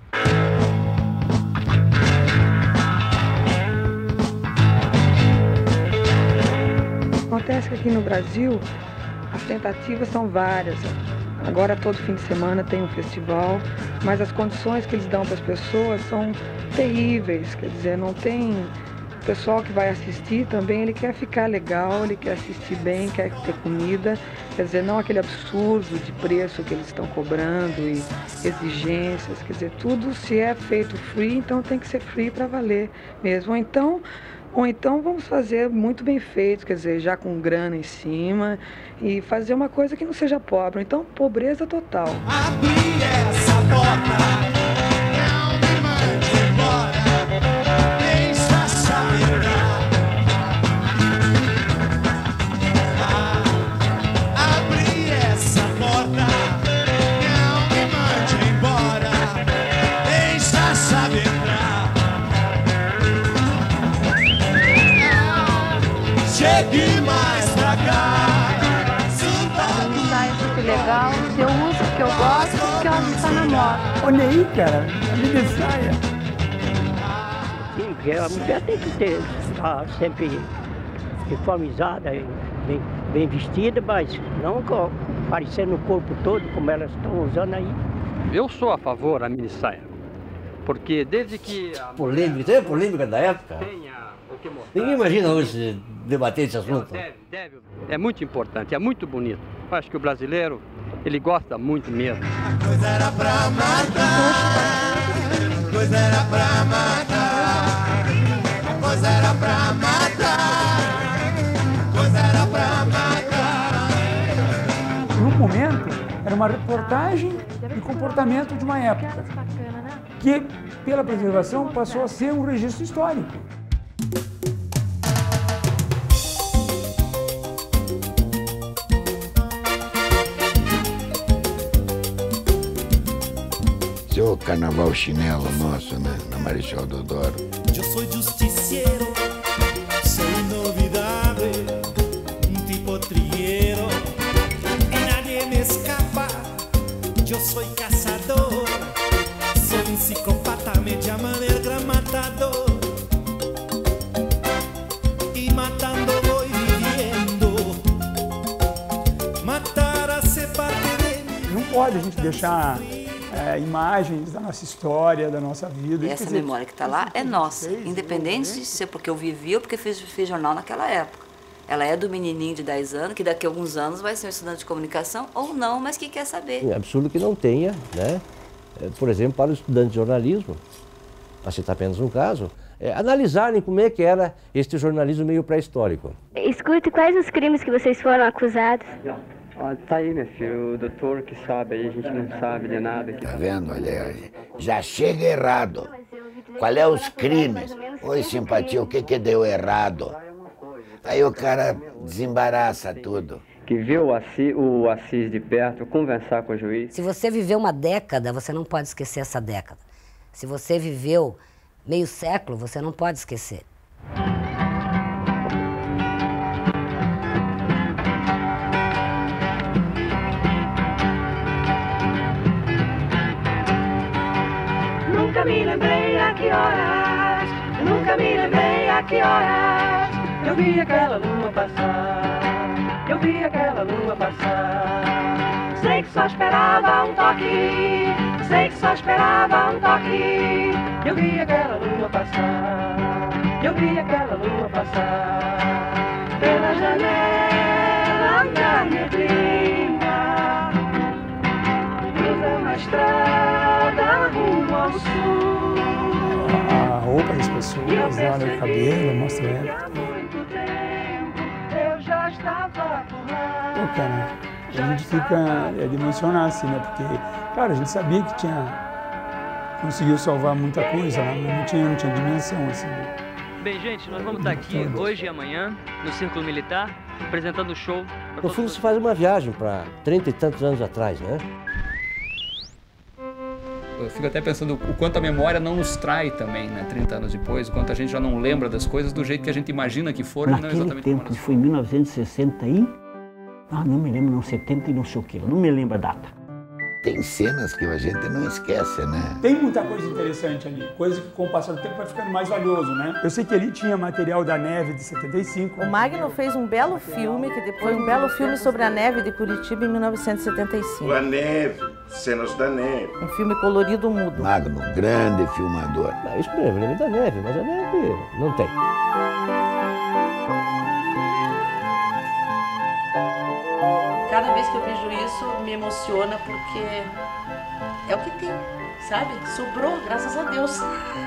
Acontece que aqui no Brasil as tentativas são várias. Agora todo fim de semana tem um festival, mas as condições que eles dão para as pessoas são terríveis. Quer dizer, não tem... O pessoal que vai assistir também, ele quer ficar legal, ele quer assistir bem, quer ter comida. Quer dizer, não aquele absurdo de preço que eles estão cobrando e exigências. Quer dizer, tudo se é feito free, então tem que ser free para valer mesmo. Ou então... Ou então vamos fazer muito bem feito, quer dizer, já com grana em cima e fazer uma coisa que não seja pobre. Então, pobreza total. Abri essa porta, não me mande embora, deixa saber. Abri essa porta, não me mande embora, deixa saber. chegue mais pra cá. Eu me saio muito legal, eu uso porque eu gosto, porque ela não está na moda. Olha aí, cara, a minha saia. Sim, porque a mulher tem que ter, estar sempre uniformizada, bem, bem vestida, mas não parecendo o corpo todo, como elas estão usando aí. Eu sou a favor da mini saia, porque desde que... A polêmica, tem a polêmica da época. Ninguém imagina hoje debater esse assunto. Deve, deve, é muito importante, é muito bonito. Eu acho que o brasileiro, ele gosta muito mesmo. A coisa era pra matar, a coisa era pra matar, a coisa era pra matar, a coisa era pra matar. No momento, era uma reportagem de comportamento de uma época, que, pela preservação, passou a ser um registro histórico. Esse é o carnaval chinelo nosso, né? Na Marechal Deodoro. Eu sou justiciero, sou novidade, um tipo trieiro, e nadie me escapa. Eu sou caçador, sou um psicopata, me chamam el gran matador. E matando vou vivendo, matar a ser parte de mim. Não pode a gente deixar é, imagens da nossa história, da nossa vida. Essa dizer, memória que está lá é nossa, independente de ser porque eu vivi ou porque fiz, fiz jornal naquela época. Ela é do menininho de dez anos, que daqui a alguns anos vai ser um estudante de comunicação ou não, mas que quer saber. É absurdo que não tenha, né? Por exemplo, para os estudantes de jornalismo, para citar apenas um caso, é, analisarem como é que era este jornalismo meio pré-histórico. Escute, quais os crimes que vocês foram acusados? Ó, tá aí, meu filho, o doutor que sabe aí, a gente não sabe de nada. Tá vendo? Olha, já chega errado. Qual é os crimes? Oi, simpatia, o que que deu errado? Aí o cara desembaraça tudo. Que viu o Assis, o Assis de perto, conversar com o juiz. Se você viveu uma década, você não pode esquecer essa década. Se você viveu meio século, você não pode esquecer. Nunca me lembrei a que horas, nunca me lembrei a que horas. Eu vi aquela lua passar, eu vi aquela lua passar. Sei que só esperava um toque, sei que só esperava um toque. Eu vi aquela lua passar, eu vi aquela lua passar. Pela janela da neblina, cruza uma estrada rumo ao sul. A roupa das pessoas, né? O cabelo, mostra ela. Eu já estava por lá. Pô, cara, a gente fica é, de emocionar assim, né? Porque, claro, a gente sabia que tinha... conseguiu salvar muita coisa, né? Mas não tinha, não tinha dimensão, assim. Bem, gente, nós vamos estar aqui hoje e amanhã, no Círculo Militar, apresentando o show. No fundo, se faz uma viagem para trinta e tantos anos atrás, né? Eu fico até pensando o quanto a memória não nos trai também, né? trinta anos depois, o quanto a gente já não lembra das coisas do jeito que a gente imagina que foram. Naquele não exatamente tempo, foi em mil novecentos e sessenta e... Ah, não me lembro, não, setenta e não sei o que, não me lembro a data. Tem cenas que a gente não esquece, né? Tem muita coisa interessante ali, coisa que com o passar do tempo vai ficando mais valioso, né? Eu sei que ali tinha material da neve de setenta e cinco. O Magno fez um belo filme, que depois foi um belo filme sobre a neve de Curitiba em mil novecentos e setenta e cinco. A neve, cenas da neve. Um filme colorido mudo. Magno, grande filmador. Ah, isso mesmo, lembro da neve, mas a neve não tem. Cada vez que eu vejo isso, me emociona porque é o que tem, sabe? Sobrou, graças a Deus.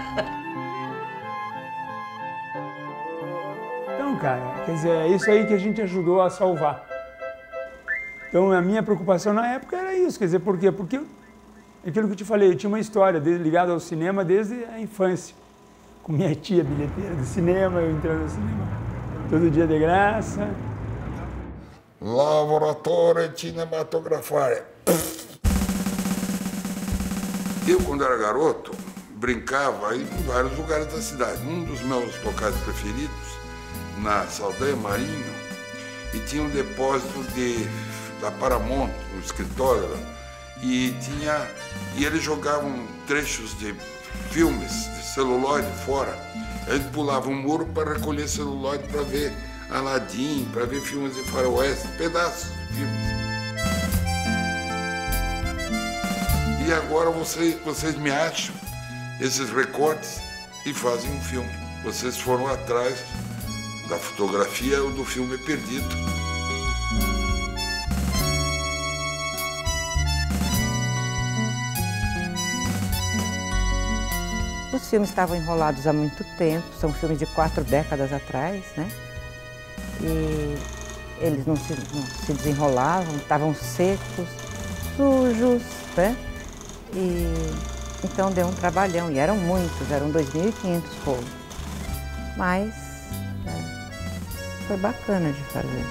Então, cara, quer dizer, é isso aí que a gente ajudou a salvar. Então, a minha preocupação na época era isso, quer dizer, por quê? Porque aquilo que eu te falei, eu tinha uma história ligada ao cinema desde a infância. Com minha tia bilheteira do cinema, eu entrando no cinema todo dia de graça. Laboratório cinematográfico. Eu, quando era garoto, brincava em vários lugares da cidade. Um dos meus locais preferidos, na Saldanha Marinho e tinha um depósito de, da Paramount, no escritório lá, e, tinha, e eles jogavam trechos de filmes, de celuloide fora. Eles pulavam um muro para recolher celuloide para ver Aladdin, para ver filmes de faroeste, pedaços de filmes. E agora vocês, vocês me acham esses recortes e fazem um filme. Vocês foram atrás da fotografia ou do filme perdido. Os filmes estavam enrolados há muito tempo, são filmes de quatro décadas atrás, né? E eles não se, não se desenrolavam, estavam secos, sujos, né? E então deu um trabalhão, e eram muitos, eram dois mil e quinhentos rolos. Mas né, foi bacana de fazer.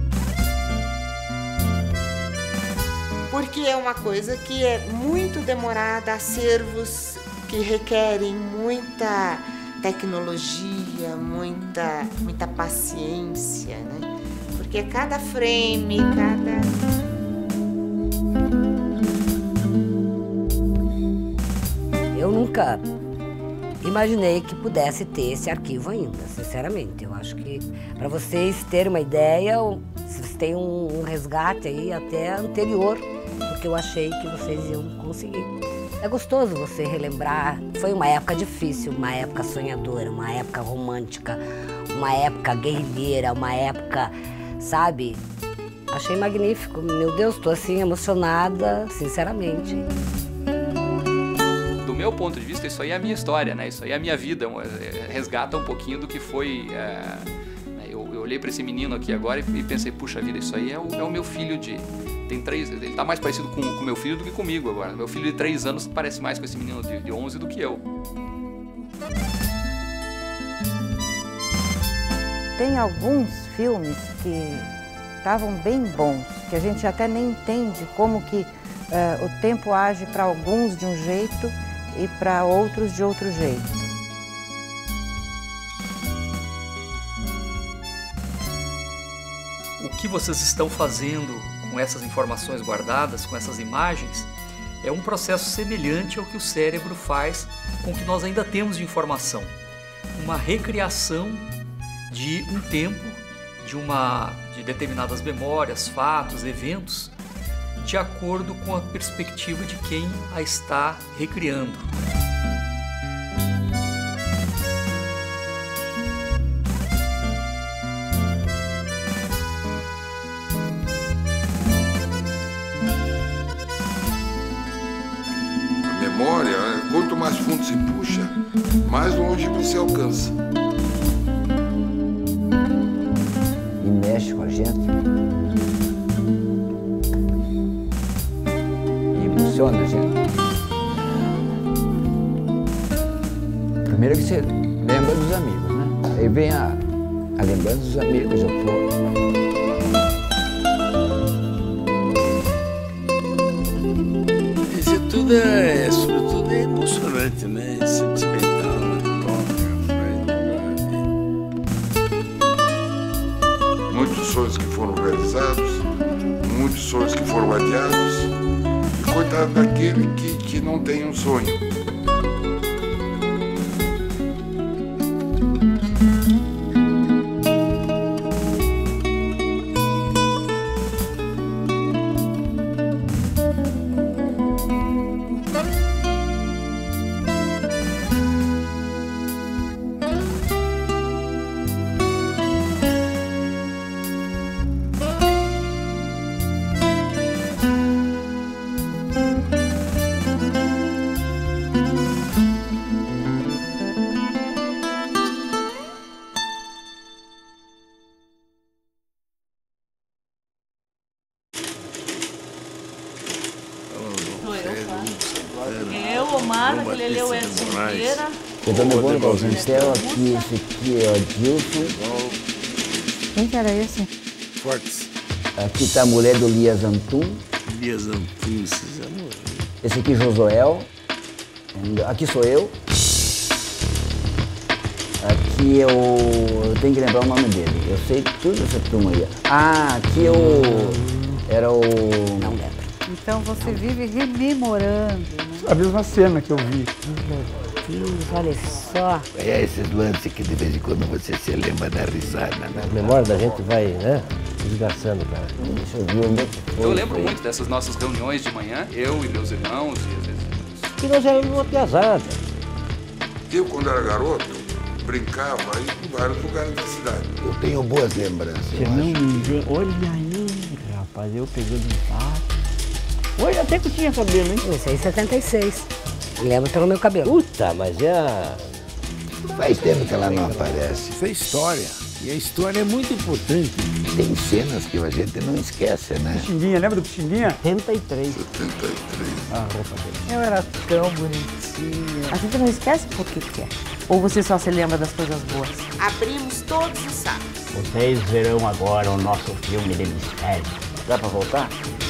Porque é uma coisa que é muito demorada, acervos que requerem muita tecnologia, muita, muita paciência, né? Porque cada frame, cada... Eu nunca imaginei que pudesse ter esse arquivo ainda, sinceramente. Eu acho que, para vocês terem uma ideia, vocês têm um, um resgate aí até anterior, porque eu achei que vocês iam conseguir. É gostoso você relembrar. Foi uma época difícil, uma época sonhadora, uma época romântica, uma época guerrilheira, uma época, sabe? Achei magnífico. Meu Deus, estou assim emocionada, sinceramente. Do meu ponto de vista, isso aí é a minha história, né? Isso aí é a minha vida. Resgata um pouquinho do que foi... É... Eu, eu olhei para esse menino aqui agora e pensei, puxa vida, isso aí é o, é o meu filho de... Tem três, ele está mais parecido com o meu filho do que comigo agora. Meu filho de três anos parece mais com esse menino de, de onze do que eu. Tem alguns filmes que estavam bem bons, que a gente até nem entende como que uh, o tempo age para alguns de um jeito e para outros de outro jeito. O que vocês estão fazendo com essas informações guardadas, com essas imagens, é um processo semelhante ao que o cérebro faz com o que nós ainda temos de informação. Uma recriação de um tempo, de, uma, de determinadas memórias, fatos, eventos, de acordo com a perspectiva de quem a está recriando. Memória, quanto mais fundo se puxa, mais longe você alcança. E mexe com a gente. E emociona a gente. Primeiro que você lembra dos amigos, né? Aí vem a, a lembrança dos amigos, eu tô... Tudo é, sobretudo, é emocionante, né? Sentimental, toca, muitos sonhos que foram realizados, muitos sonhos que foram adiados, e coitado daquele que, que não tem um sonho. Eu, Omar, aquele ali é o Edson Vieira. Eu tô levando para o Zantel aqui, esse aqui é o Dilson. Quem que era esse? Fortes. Aqui tá a mulher do Elias Antum. Elias Antum, esses amores. Esse aqui, Josuel. Aqui sou eu. Aqui eu, eu tenho que lembrar o nome dele. Eu sei tudo essa turma aí. Ah, aqui eu era o... Não lembro. Então você vive rememorando, né? A mesma cena que eu vi. Meu Deus, olha só. É esses lances que de vez em quando você se lembra da risada, né? A memória da gente vai, né, desgastando, cara. Deixa eu ver onde é que foi. Eu lembro muito dessas nossas reuniões de manhã, eu e meus irmãos, e às vezes... E nós éramos uma piazada. Eu, quando era garoto, brincava aí em vários lugares da cidade. Eu tenho boas lembranças. Se não me engano, olha aí, rapaz, eu pegando um papo. Olha, até que eu tinha cabelo, hein? Comecei em setenta e seis. Lembro pelo meu cabelo. Puta, mas é a... Faz tempo que ela não aparece. Isso é história. E a história é muito importante. Tem cenas que a gente não esquece, né? Pixinguinha, lembra do Pixinguinha? setenta e três. setenta e três. A roupa dele. Eu era tão bonitinha. A gente não esquece por que que é. Ou você só se lembra das coisas boas? Abrimos todos os sábados. Vocês verão agora o nosso filme de mistério. Dá pra voltar?